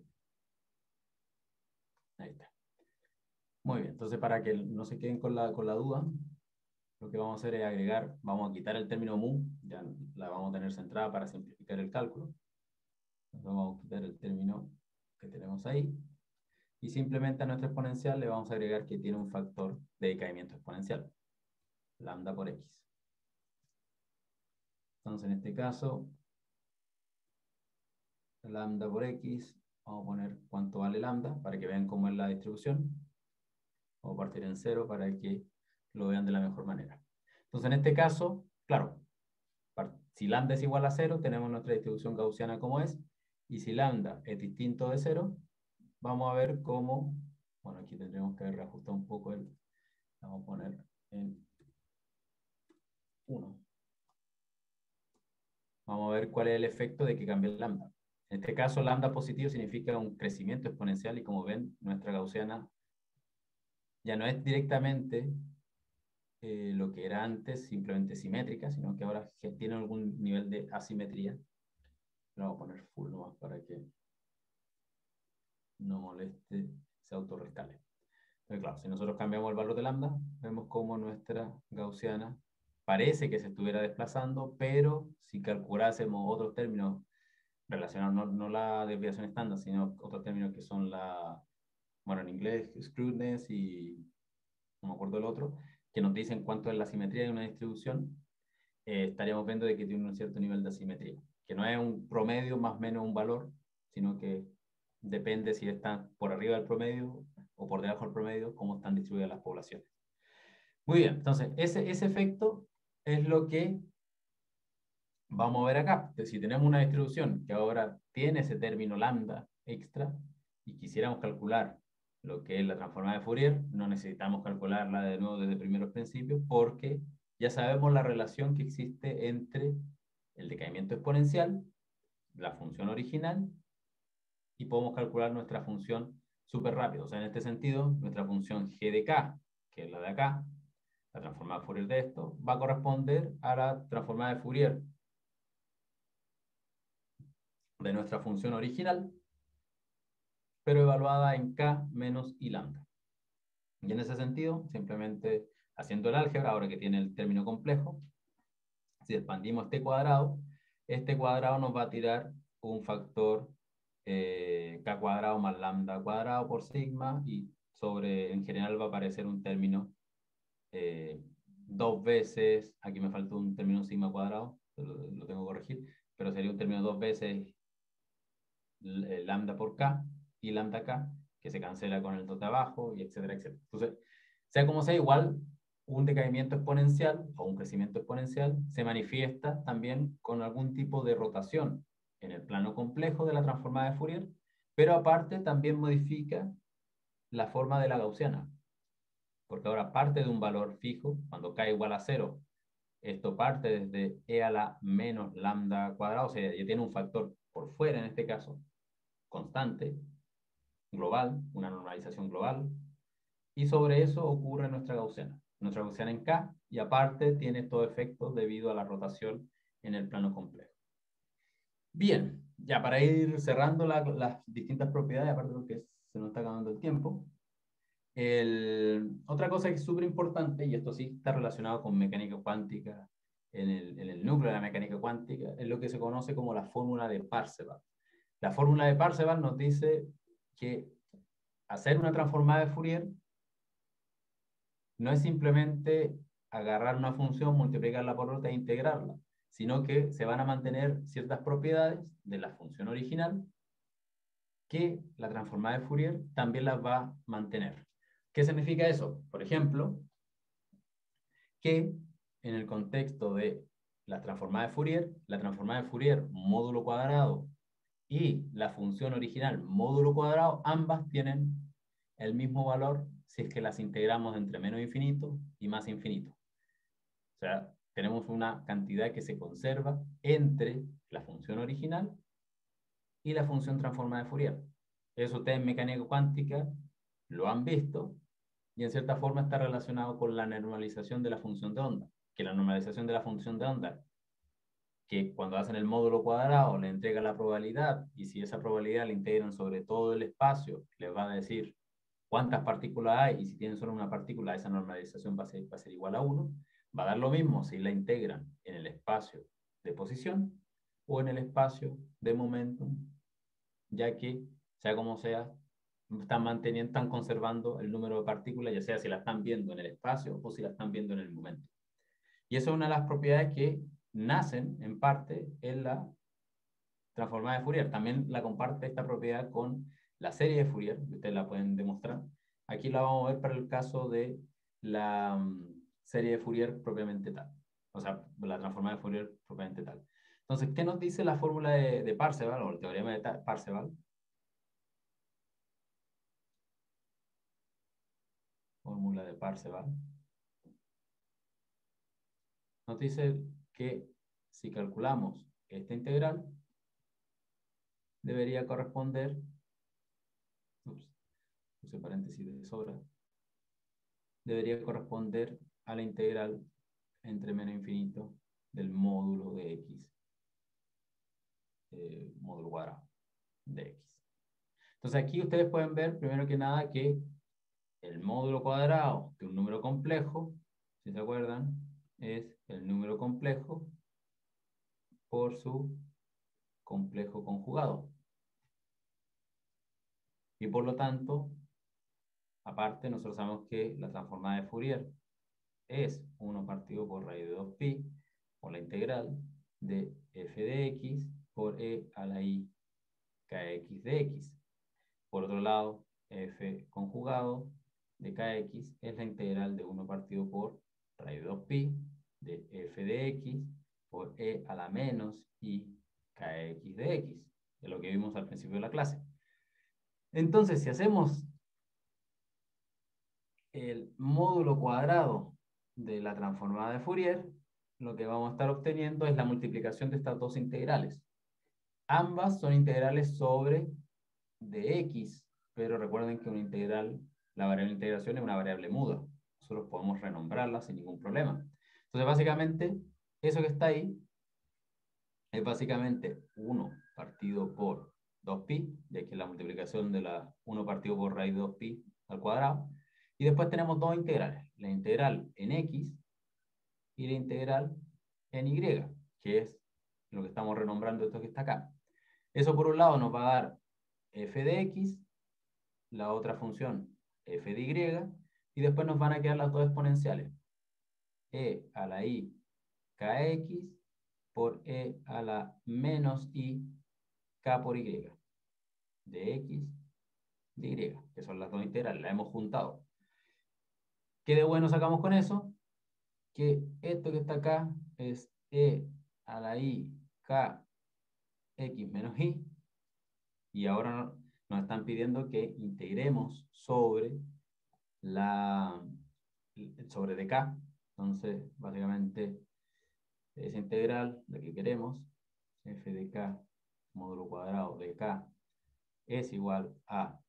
ahí está. Muy bien, entonces para que no se queden con la, con la duda, lo que vamos a hacer es agregar, vamos a quitar el término mu, ya la vamos a tener centrada para simplificar el cálculo. Entonces vamos a quitar el término que tenemos ahí. Y simplemente a nuestra exponencial le vamos a agregar que tiene un factor de decaimiento exponencial, lambda por x. Entonces en este caso, lambda por x, vamos a poner cuánto vale lambda para que vean cómo es la distribución. Vamos a partir en cero para que lo vean de la mejor manera. Entonces en este caso, claro, si lambda es igual a cero, tenemos nuestra distribución gaussiana como es, y si lambda es distinto de cero, vamos a ver cómo, bueno, aquí tendremos que reajustar un poco el, vamos a poner en uno. Vamos a ver cuál es el efecto de que cambie el lambda. En este caso, lambda positivo significa un crecimiento exponencial, y como ven, nuestra gaussiana ya no es directamente eh, lo que era antes, simplemente simétrica, sino que ahora tiene algún nivel de asimetría. Lo vamos a poner full nomás para que no moleste, se autorrescale. Pero claro, si nosotros cambiamos el valor de lambda, vemos cómo nuestra gaussiana parece que se estuviera desplazando, pero si calculásemos otros términos relacionados, no, no la desviación estándar, sino otros términos que son la, bueno, en inglés, scrudeness y no me acuerdo el otro, que nos dicen cuánto es la simetría de una distribución, eh, estaríamos viendo de que tiene un cierto nivel de asimetría, que no es un promedio más o menos un valor, sino que depende si están por arriba del promedio o por debajo del promedio, cómo están distribuidas las poblaciones. Muy bien, entonces ese, ese efecto es lo que vamos a ver acá. Entonces, si tenemos una distribución que ahora tiene ese término lambda extra y quisiéramos calcular lo que es la transformada de Fourier, no necesitamos calcularla de nuevo desde primeros principios porque ya sabemos la relación que existe entre el decaimiento exponencial, la función original, y podemos calcular nuestra función súper rápido. O sea, en este sentido, nuestra función g de k, que es la de acá, la transformada de Fourier de esto, va a corresponder a la transformada de Fourier de nuestra función original, pero evaluada en k menos i lambda. Y en ese sentido, simplemente haciendo el álgebra, ahora que tiene el término complejo, si expandimos este cuadrado, este cuadrado nos va a tirar un factor eh, k cuadrado más lambda cuadrado por sigma, y sobre, en general va a aparecer un término eh, dos veces, aquí me falta un término sigma cuadrado, lo, lo tengo que corregir, pero sería un término dos veces lambda por k y lambda k, que se cancela con el dos de abajo, y etcétera, etcétera. Entonces, sea como sea, igual un decaimiento exponencial o un crecimiento exponencial se manifiesta también con algún tipo de rotación en el plano complejo de la transformada de Fourier, pero aparte también modifica la forma de la gaussiana, porque ahora parte de un valor fijo, cuando k igual a cero, esto parte desde e a la menos lambda cuadrado, o sea, ya tiene un factor por fuera en este caso, constante, global, una normalización global, y sobre eso ocurre nuestra gaussiana. Nuestra gaussiana en K, y aparte tiene estos efectos debido a la rotación en el plano complejo. Bien, ya para ir cerrando la, las distintas propiedades, aparte de que se nos está acabando el tiempo, el, otra cosa que es súper importante, y esto sí está relacionado con mecánica cuántica, en el, en el núcleo de la mecánica cuántica, es lo que se conoce como la fórmula de Parseval. La fórmula de Parseval nos dice que hacer una transformada de Fourier no es simplemente agarrar una función, multiplicarla por otra e integrarla, sino que se van a mantener ciertas propiedades de la función original que la transformada de Fourier también las va a mantener. ¿Qué significa eso? Por ejemplo, que en el contexto de la transformada de Fourier, la transformada de Fourier módulo cuadrado y la función original módulo cuadrado, ambas tienen el mismo valor si es que las integramos entre menos infinito y más infinito. O sea, tenemos una cantidad que se conserva entre la función original y la función transformada de Fourier. Eso ustedes en mecánica cuántica lo han visto y en cierta forma está relacionado con la normalización de la función de onda, que la normalización de la función de onda, que cuando hacen el módulo cuadrado le entrega la probabilidad y si esa probabilidad la integran sobre todo el espacio, les va a decir cuántas partículas hay y si tienen solo una partícula, esa normalización va a ser, va a ser igual a uno. Va a dar lo mismo si la integran en el espacio de posición o en el espacio de momentum, ya que, sea como sea, están manteniendo, están conservando el número de partículas, ya sea si la están viendo en el espacio o si la están viendo en el momento. Y esa es una de las propiedades que nacen en parte en la transformada de Fourier. También la comparte esta propiedad con la serie de Fourier, que ustedes la pueden demostrar. Aquí la vamos a ver para el caso de la um, serie de Fourier propiamente tal. O sea, la transformada de Fourier propiamente tal. Entonces, ¿qué nos dice la fórmula de, de Parseval o el teorema de Parseval? Fórmula de Parseval. Nos dice que si calculamos esta integral, debería corresponder, ups, puse paréntesis de sobra, debería corresponder a la integral entre menos infinito del módulo de x, eh, módulo cuadrado de x. Entonces aquí ustedes pueden ver, primero que nada, que el módulo cuadrado de un número complejo, si se acuerdan, es el número complejo por su complejo conjugado. Y por lo tanto, aparte, nosotros sabemos que la transformada de Fourier es uno partido por raíz de dos pi, o la integral de f de x por e a la i kx de x. Por otro lado, f conjugado de kx es la integral de uno partido por raíz de dos pi de f de x por e a la menos i kx de x, de lo que vimos al principio de la clase. Entonces, si hacemos el módulo cuadrado de la transformada de Fourier, lo que vamos a estar obteniendo es la multiplicación de estas dos integrales. Ambas son integrales sobre de x, pero recuerden que una integral, la variable de integración es una variable muda. Nosotros podemos renombrarla sin ningún problema. Entonces, básicamente, eso que está ahí es básicamente uno partido por dos pi, ya que es la multiplicación de la uno partido por raíz de dos pi al cuadrado. Y después tenemos dos integrales, la integral en x y la integral en y, que es lo que estamos renombrando esto que está acá. Eso por un lado nos va a dar f de x, la otra función f de y, y después nos van a quedar las dos exponenciales, e a la i kx por e a la menos i k por y, de x, de y, que son las dos integrales, las hemos juntado. ¿Qué de bueno sacamos con eso? Que esto que está acá es e a la i k x menos i, y ahora nos están pidiendo que integremos sobre la sobre dk. Entonces, básicamente, esa integral, la que queremos, f de k módulo cuadrado de k, es igual a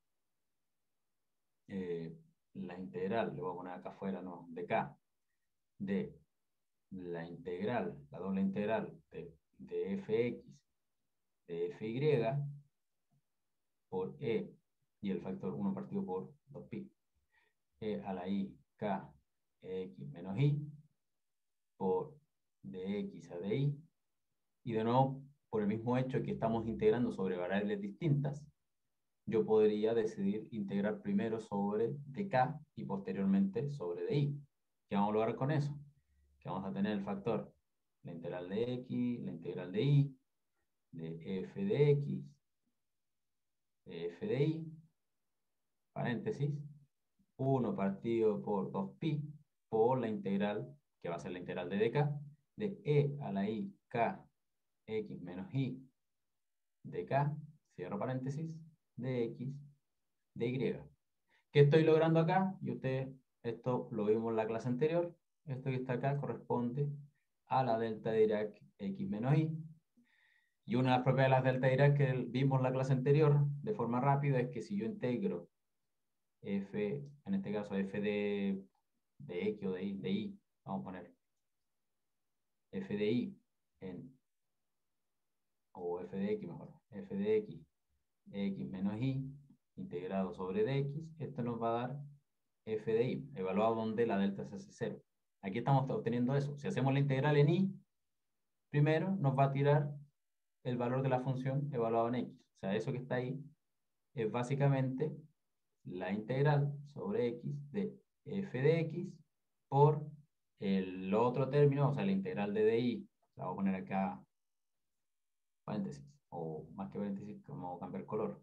eh, la integral, le voy a poner acá afuera, no, de k, de la integral, la doble integral de, de fx de fy por e y el factor uno partido por dos pi, e a la i k x menos i por dx a di, y de nuevo, por el mismo hecho de que estamos integrando sobre variables distintas, yo podría decidir integrar primero sobre dk y posteriormente sobre di. ¿Qué vamos a lograr con eso? Que vamos a tener el factor, la integral de x, la integral de y, de f de x, de f de y, paréntesis, uno partido por dos pi, por la integral, que va a ser la integral de dk, de e a la i k x menos i dk, cierro paréntesis, de x, de y. ¿Qué estoy logrando acá? Y ustedes, esto lo vimos en la clase anterior, esto que está acá corresponde a la delta de Dirac x menos y. Y una de las propiedades de las delta Dirac que vimos en la clase anterior, de forma rápida, es que si yo integro f, en este caso f de, de x o de y, de y, vamos a poner f de y en, o f de x mejor, f de x, x menos y, integrado sobre dx, esto nos va a dar f de y, evaluado donde la delta se hace cero. Aquí estamos obteniendo eso. Si hacemos la integral en y, primero nos va a tirar el valor de la función evaluado en x. O sea, eso que está ahí es básicamente la integral sobre x de f de x por el otro término, o sea, la integral de dy. La voy a poner acá paréntesis, o más que paréntesis, como cambiar color.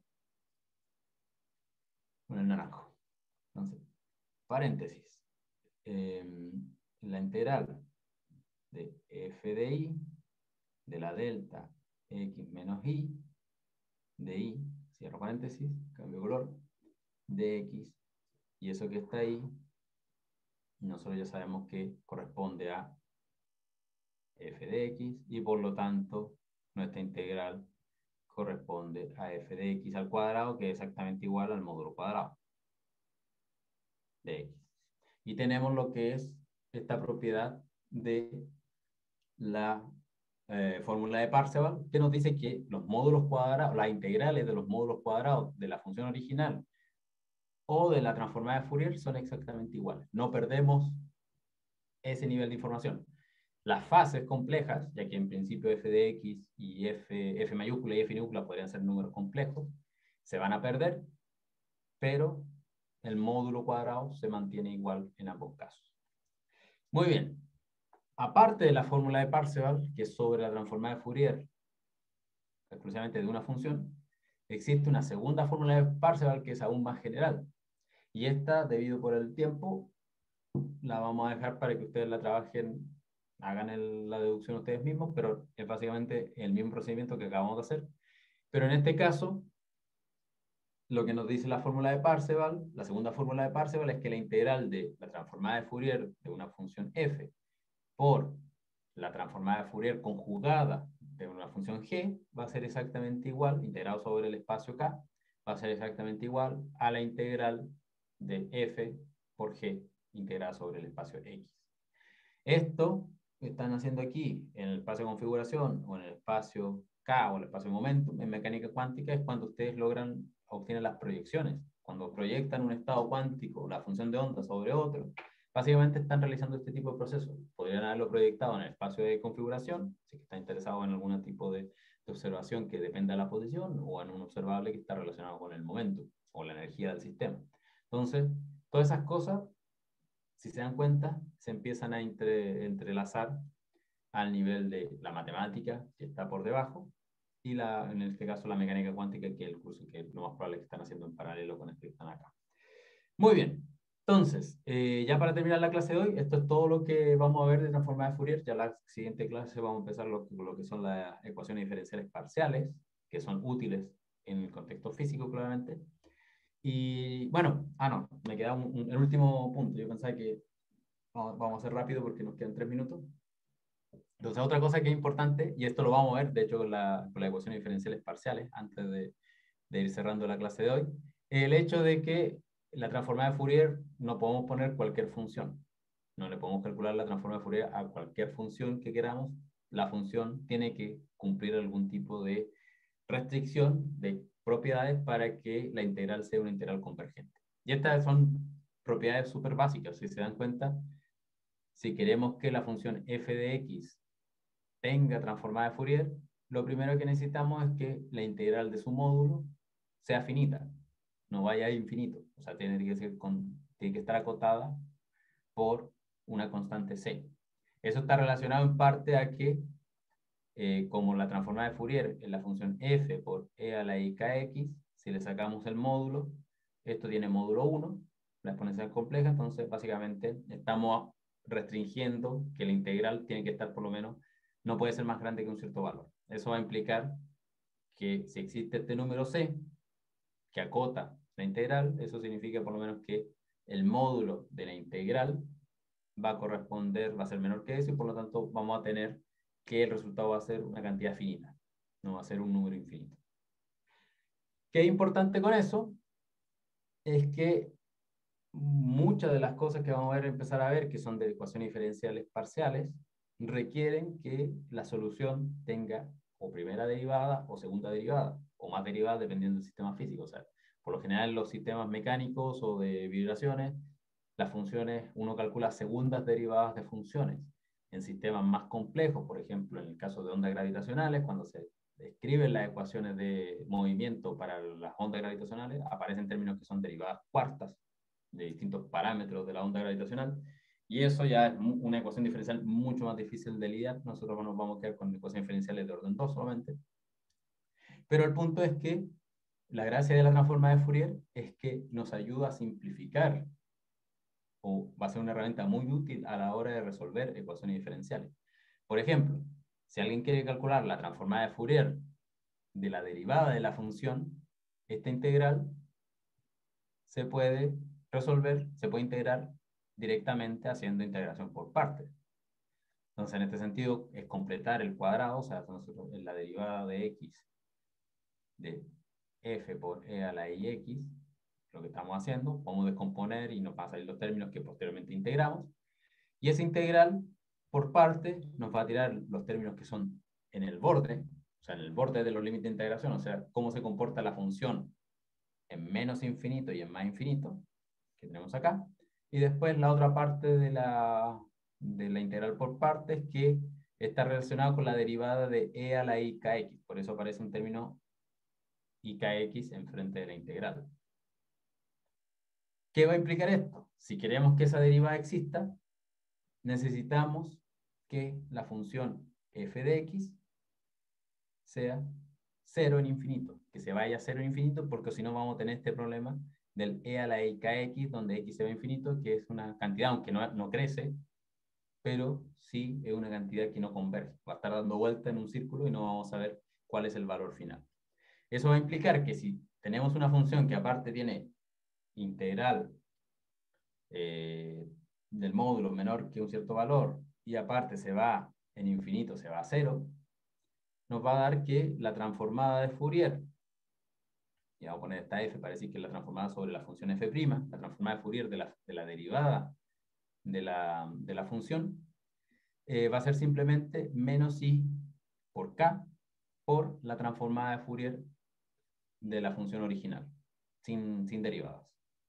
Con el naranjo. Entonces, paréntesis. Eh, la integral de f de y de la delta x menos y de y, cierro paréntesis, cambio color, de x, y eso que está ahí, nosotros ya sabemos que corresponde a f de x, y por lo tanto, nuestra integral corresponde a f de x al cuadrado, que es exactamente igual al módulo cuadrado de x. Y tenemos lo que es esta propiedad de la eh, fórmula de Parseval, que nos dice que los módulos cuadrados, las integrales de los módulos cuadrados de la función original o de la transformada de Fourier son exactamente iguales. No perdemos ese nivel de información. Las fases complejas, ya que en principio f de x y f, f mayúscula y f minúscula podrían ser números complejos, se van a perder, pero el módulo cuadrado se mantiene igual en ambos casos. Muy bien. Aparte de la fórmula de Parseval, que es sobre la transformada de Fourier, exclusivamente de una función, existe una segunda fórmula de Parseval que es aún más general. Y esta, debido por el tiempo, la vamos a dejar para que ustedes la trabajen, hagan el, la deducción ustedes mismos, pero es básicamente el mismo procedimiento que acabamos de hacer. Pero en este caso, lo que nos dice la fórmula de Parseval, la segunda fórmula de Parseval, es que la integral de la transformada de Fourier de una función f por la transformada de Fourier conjugada de una función g va a ser exactamente igual, integrado sobre el espacio k, va a ser exactamente igual a la integral de f por g integrada sobre el espacio x. Esto que están haciendo aquí en el espacio de configuración o en el espacio k o el espacio de momento en mecánica cuántica es cuando ustedes logran obtener las proyecciones. Cuando proyectan un estado cuántico, la función de onda sobre otro, básicamente están realizando este tipo de procesos. Podrían haberlo proyectado en el espacio de configuración, si está interesado en algún tipo de, de observación que dependa de la posición, o en un observable que está relacionado con el momento o la energía del sistema. Entonces, todas esas cosas, si se dan cuenta, se empiezan a entre, entrelazar al nivel de la matemática, que está por debajo, y la, en este caso la mecánica cuántica, que es el curso que lo más probable es que están haciendo en paralelo con este que están acá. Muy bien. Entonces, eh, ya para terminar la clase de hoy, esto es todo lo que vamos a ver de transformada de Fourier. Ya la siguiente clase vamos a empezar lo, lo que son las ecuaciones diferenciales parciales, que son útiles en el contexto físico, claramente. Y bueno, ah, no, me queda un, un, el último punto. Yo pensaba que vamos, vamos a hacer rápido porque nos quedan tres minutos. Entonces, otra cosa que es importante, y esto lo vamos a ver, de hecho, con la, con las ecuaciones diferenciales parciales, antes de, de ir cerrando la clase de hoy, el hecho de que la transformada de Fourier no podemos poner cualquier función. No le podemos calcular la transformada de Fourier a cualquier función que queramos. La función tiene que cumplir algún tipo de restricción de propiedades para que la integral sea una integral convergente. Y estas son propiedades súper básicas. Si se dan cuenta, si queremos que la función f de x tenga transformada de Fourier, lo primero que necesitamos es que la integral de su módulo sea finita, no vaya a infinito. O sea, tiene que, ser con, tiene que estar acotada por una constante c. Eso está relacionado en parte a que, eh, como la transformada de Fourier es la función f por e a la i kx, si le sacamos el módulo, esto tiene módulo uno, la exponencial compleja, entonces básicamente estamos restringiendo que la integral tiene que estar por lo menos, no puede ser más grande que un cierto valor. Eso va a implicar que si existe este número c, que acota la integral, eso significa por lo menos que el módulo de la integral va a corresponder, va a ser menor que eso, y por lo tanto vamos a tener que el resultado va a ser una cantidad finita. no va a ser un número infinito. ¿Qué es importante con eso? Es que muchas de las cosas que vamos a ver, empezar a ver, que son de ecuaciones diferenciales parciales, requieren que la solución tenga o primera derivada o segunda derivada, o más derivadas dependiendo del sistema físico. O sea, por lo general en los sistemas mecánicos o de vibraciones, las funciones, uno calcula segundas derivadas de funciones. En sistemas más complejos, por ejemplo, en el caso de ondas gravitacionales, cuando se escriben las ecuaciones de movimiento para las ondas gravitacionales, aparecen términos que son derivadas cuartas de distintos parámetros de la onda gravitacional, y eso ya es una ecuación diferencial mucho más difícil de lidiar. Nosotros nos vamos a quedar con ecuaciones diferenciales de orden dos solamente. Pero el punto es que la gracia de la transforma de Fourier es que nos ayuda a simplificar, o va a ser una herramienta muy útil a la hora de resolver ecuaciones diferenciales. Por ejemplo, si alguien quiere calcular la transforma de Fourier de la derivada de la función, esta integral se puede resolver, se puede integrar directamente haciendo integración por partes. Entonces, en este sentido, es completar el cuadrado, o sea, nosotros en la derivada de x de f por e a la ix, lo que estamos haciendo, podemos descomponer y nos van a salir los términos que posteriormente integramos. Y esa integral por parte nos va a tirar los términos que son en el borde, o sea, en el borde de los límites de integración, o sea, cómo se comporta la función en menos infinito y en más infinito, que tenemos acá. Y después la otra parte de la, de la integral por partes, que está relacionada con la derivada de e a la ikx. Por eso aparece un término ikx enfrente de la integral. ¿Qué va a implicar esto? Si queremos que esa derivada exista, necesitamos que la función f de x sea cero en infinito, que se vaya a cero en infinito, porque si no vamos a tener este problema del e a la ikx, donde x se va a infinito, que es una cantidad, aunque no, no crece, pero sí es una cantidad que no converge. Va a estar dando vuelta en un círculo y no vamos a ver cuál es el valor final. Eso va a implicar que si tenemos una función que aparte tiene integral eh, del módulo menor que un cierto valor, y aparte se va en infinito, se va a cero, nos va a dar que la transformada de Fourier, y vamos a poner esta f para decir que es la transformada sobre la función f', la transformada de Fourier de la, de la derivada de la, de la función, eh, va a ser simplemente menos i por k por la transformada de Fourier de la función original, sin, sin derivadas.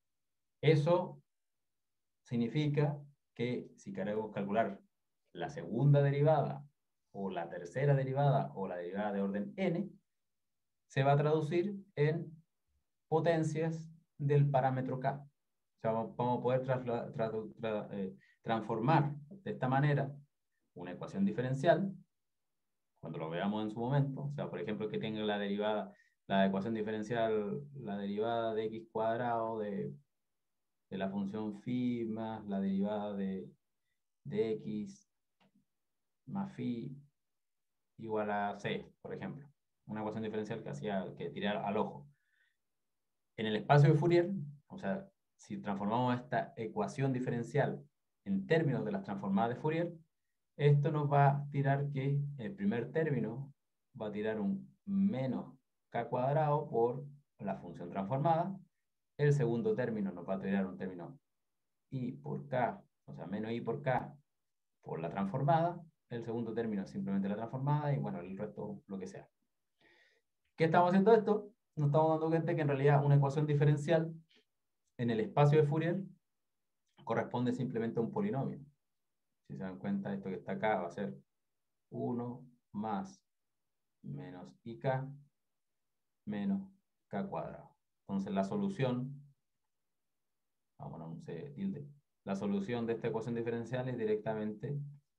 Eso significa que si queremos calcular la segunda derivada, o la tercera derivada, o la derivada de orden n, se va a traducir en potencias del parámetro k. O sea, vamos a poder tra tra tra eh, transformar de esta manera una ecuación diferencial, cuando lo veamos en su momento, o sea, por ejemplo, que tenga la derivada, la ecuación diferencial, la derivada de x cuadrado de, de la función phi más la derivada de, de x más phi igual a c, por ejemplo. Una ecuación diferencial que hacía que tirar al ojo. En el espacio de Fourier, o sea, si transformamos esta ecuación diferencial en términos de las transformadas de Fourier, esto nos va a tirar que el primer término va a tirar un menos k cuadrado por la función transformada. El segundo término nos va a tirar un término i por k, o sea, menos i por k por la transformada. El segundo término es simplemente la transformada y bueno, el resto lo que sea. ¿Qué estamos haciendo esto? Nos estamos dando cuenta que en realidad una ecuación diferencial en el espacio de Fourier corresponde simplemente a un polinomio. Si se dan cuenta, esto que está acá va a ser uno más menos ik menos k cuadrado. Entonces la solución, vamos a un c tilde, la solución de esta ecuación diferencial es directamente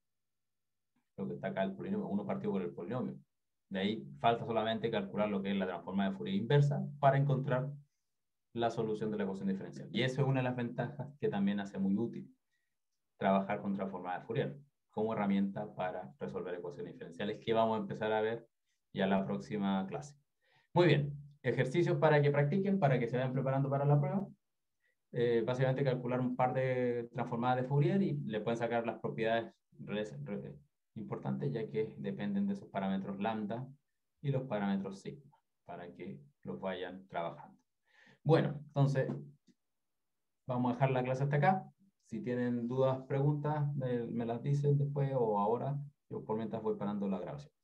lo que está acá, el polinomio, uno partido por el polinomio. De ahí falta solamente calcular lo que es la transformada de Fourier inversa para encontrar la solución de la ecuación diferencial. Y eso es una de las ventajas que también hace muy útil trabajar con transformada de Fourier como herramienta para resolver ecuaciones diferenciales, que vamos a empezar a ver ya la próxima clase. Muy bien, ejercicios para que practiquen, para que se vayan preparando para la prueba. Eh, básicamente calcular un par de transformadas de Fourier y le pueden sacar las propiedades importantes, ya que dependen de esos parámetros lambda y los parámetros sigma, para que los vayan trabajando. Bueno, entonces vamos a dejar la clase hasta acá. Si tienen dudas, preguntas, me, me las dicen después o ahora. Yo por mientras voy parando la grabación.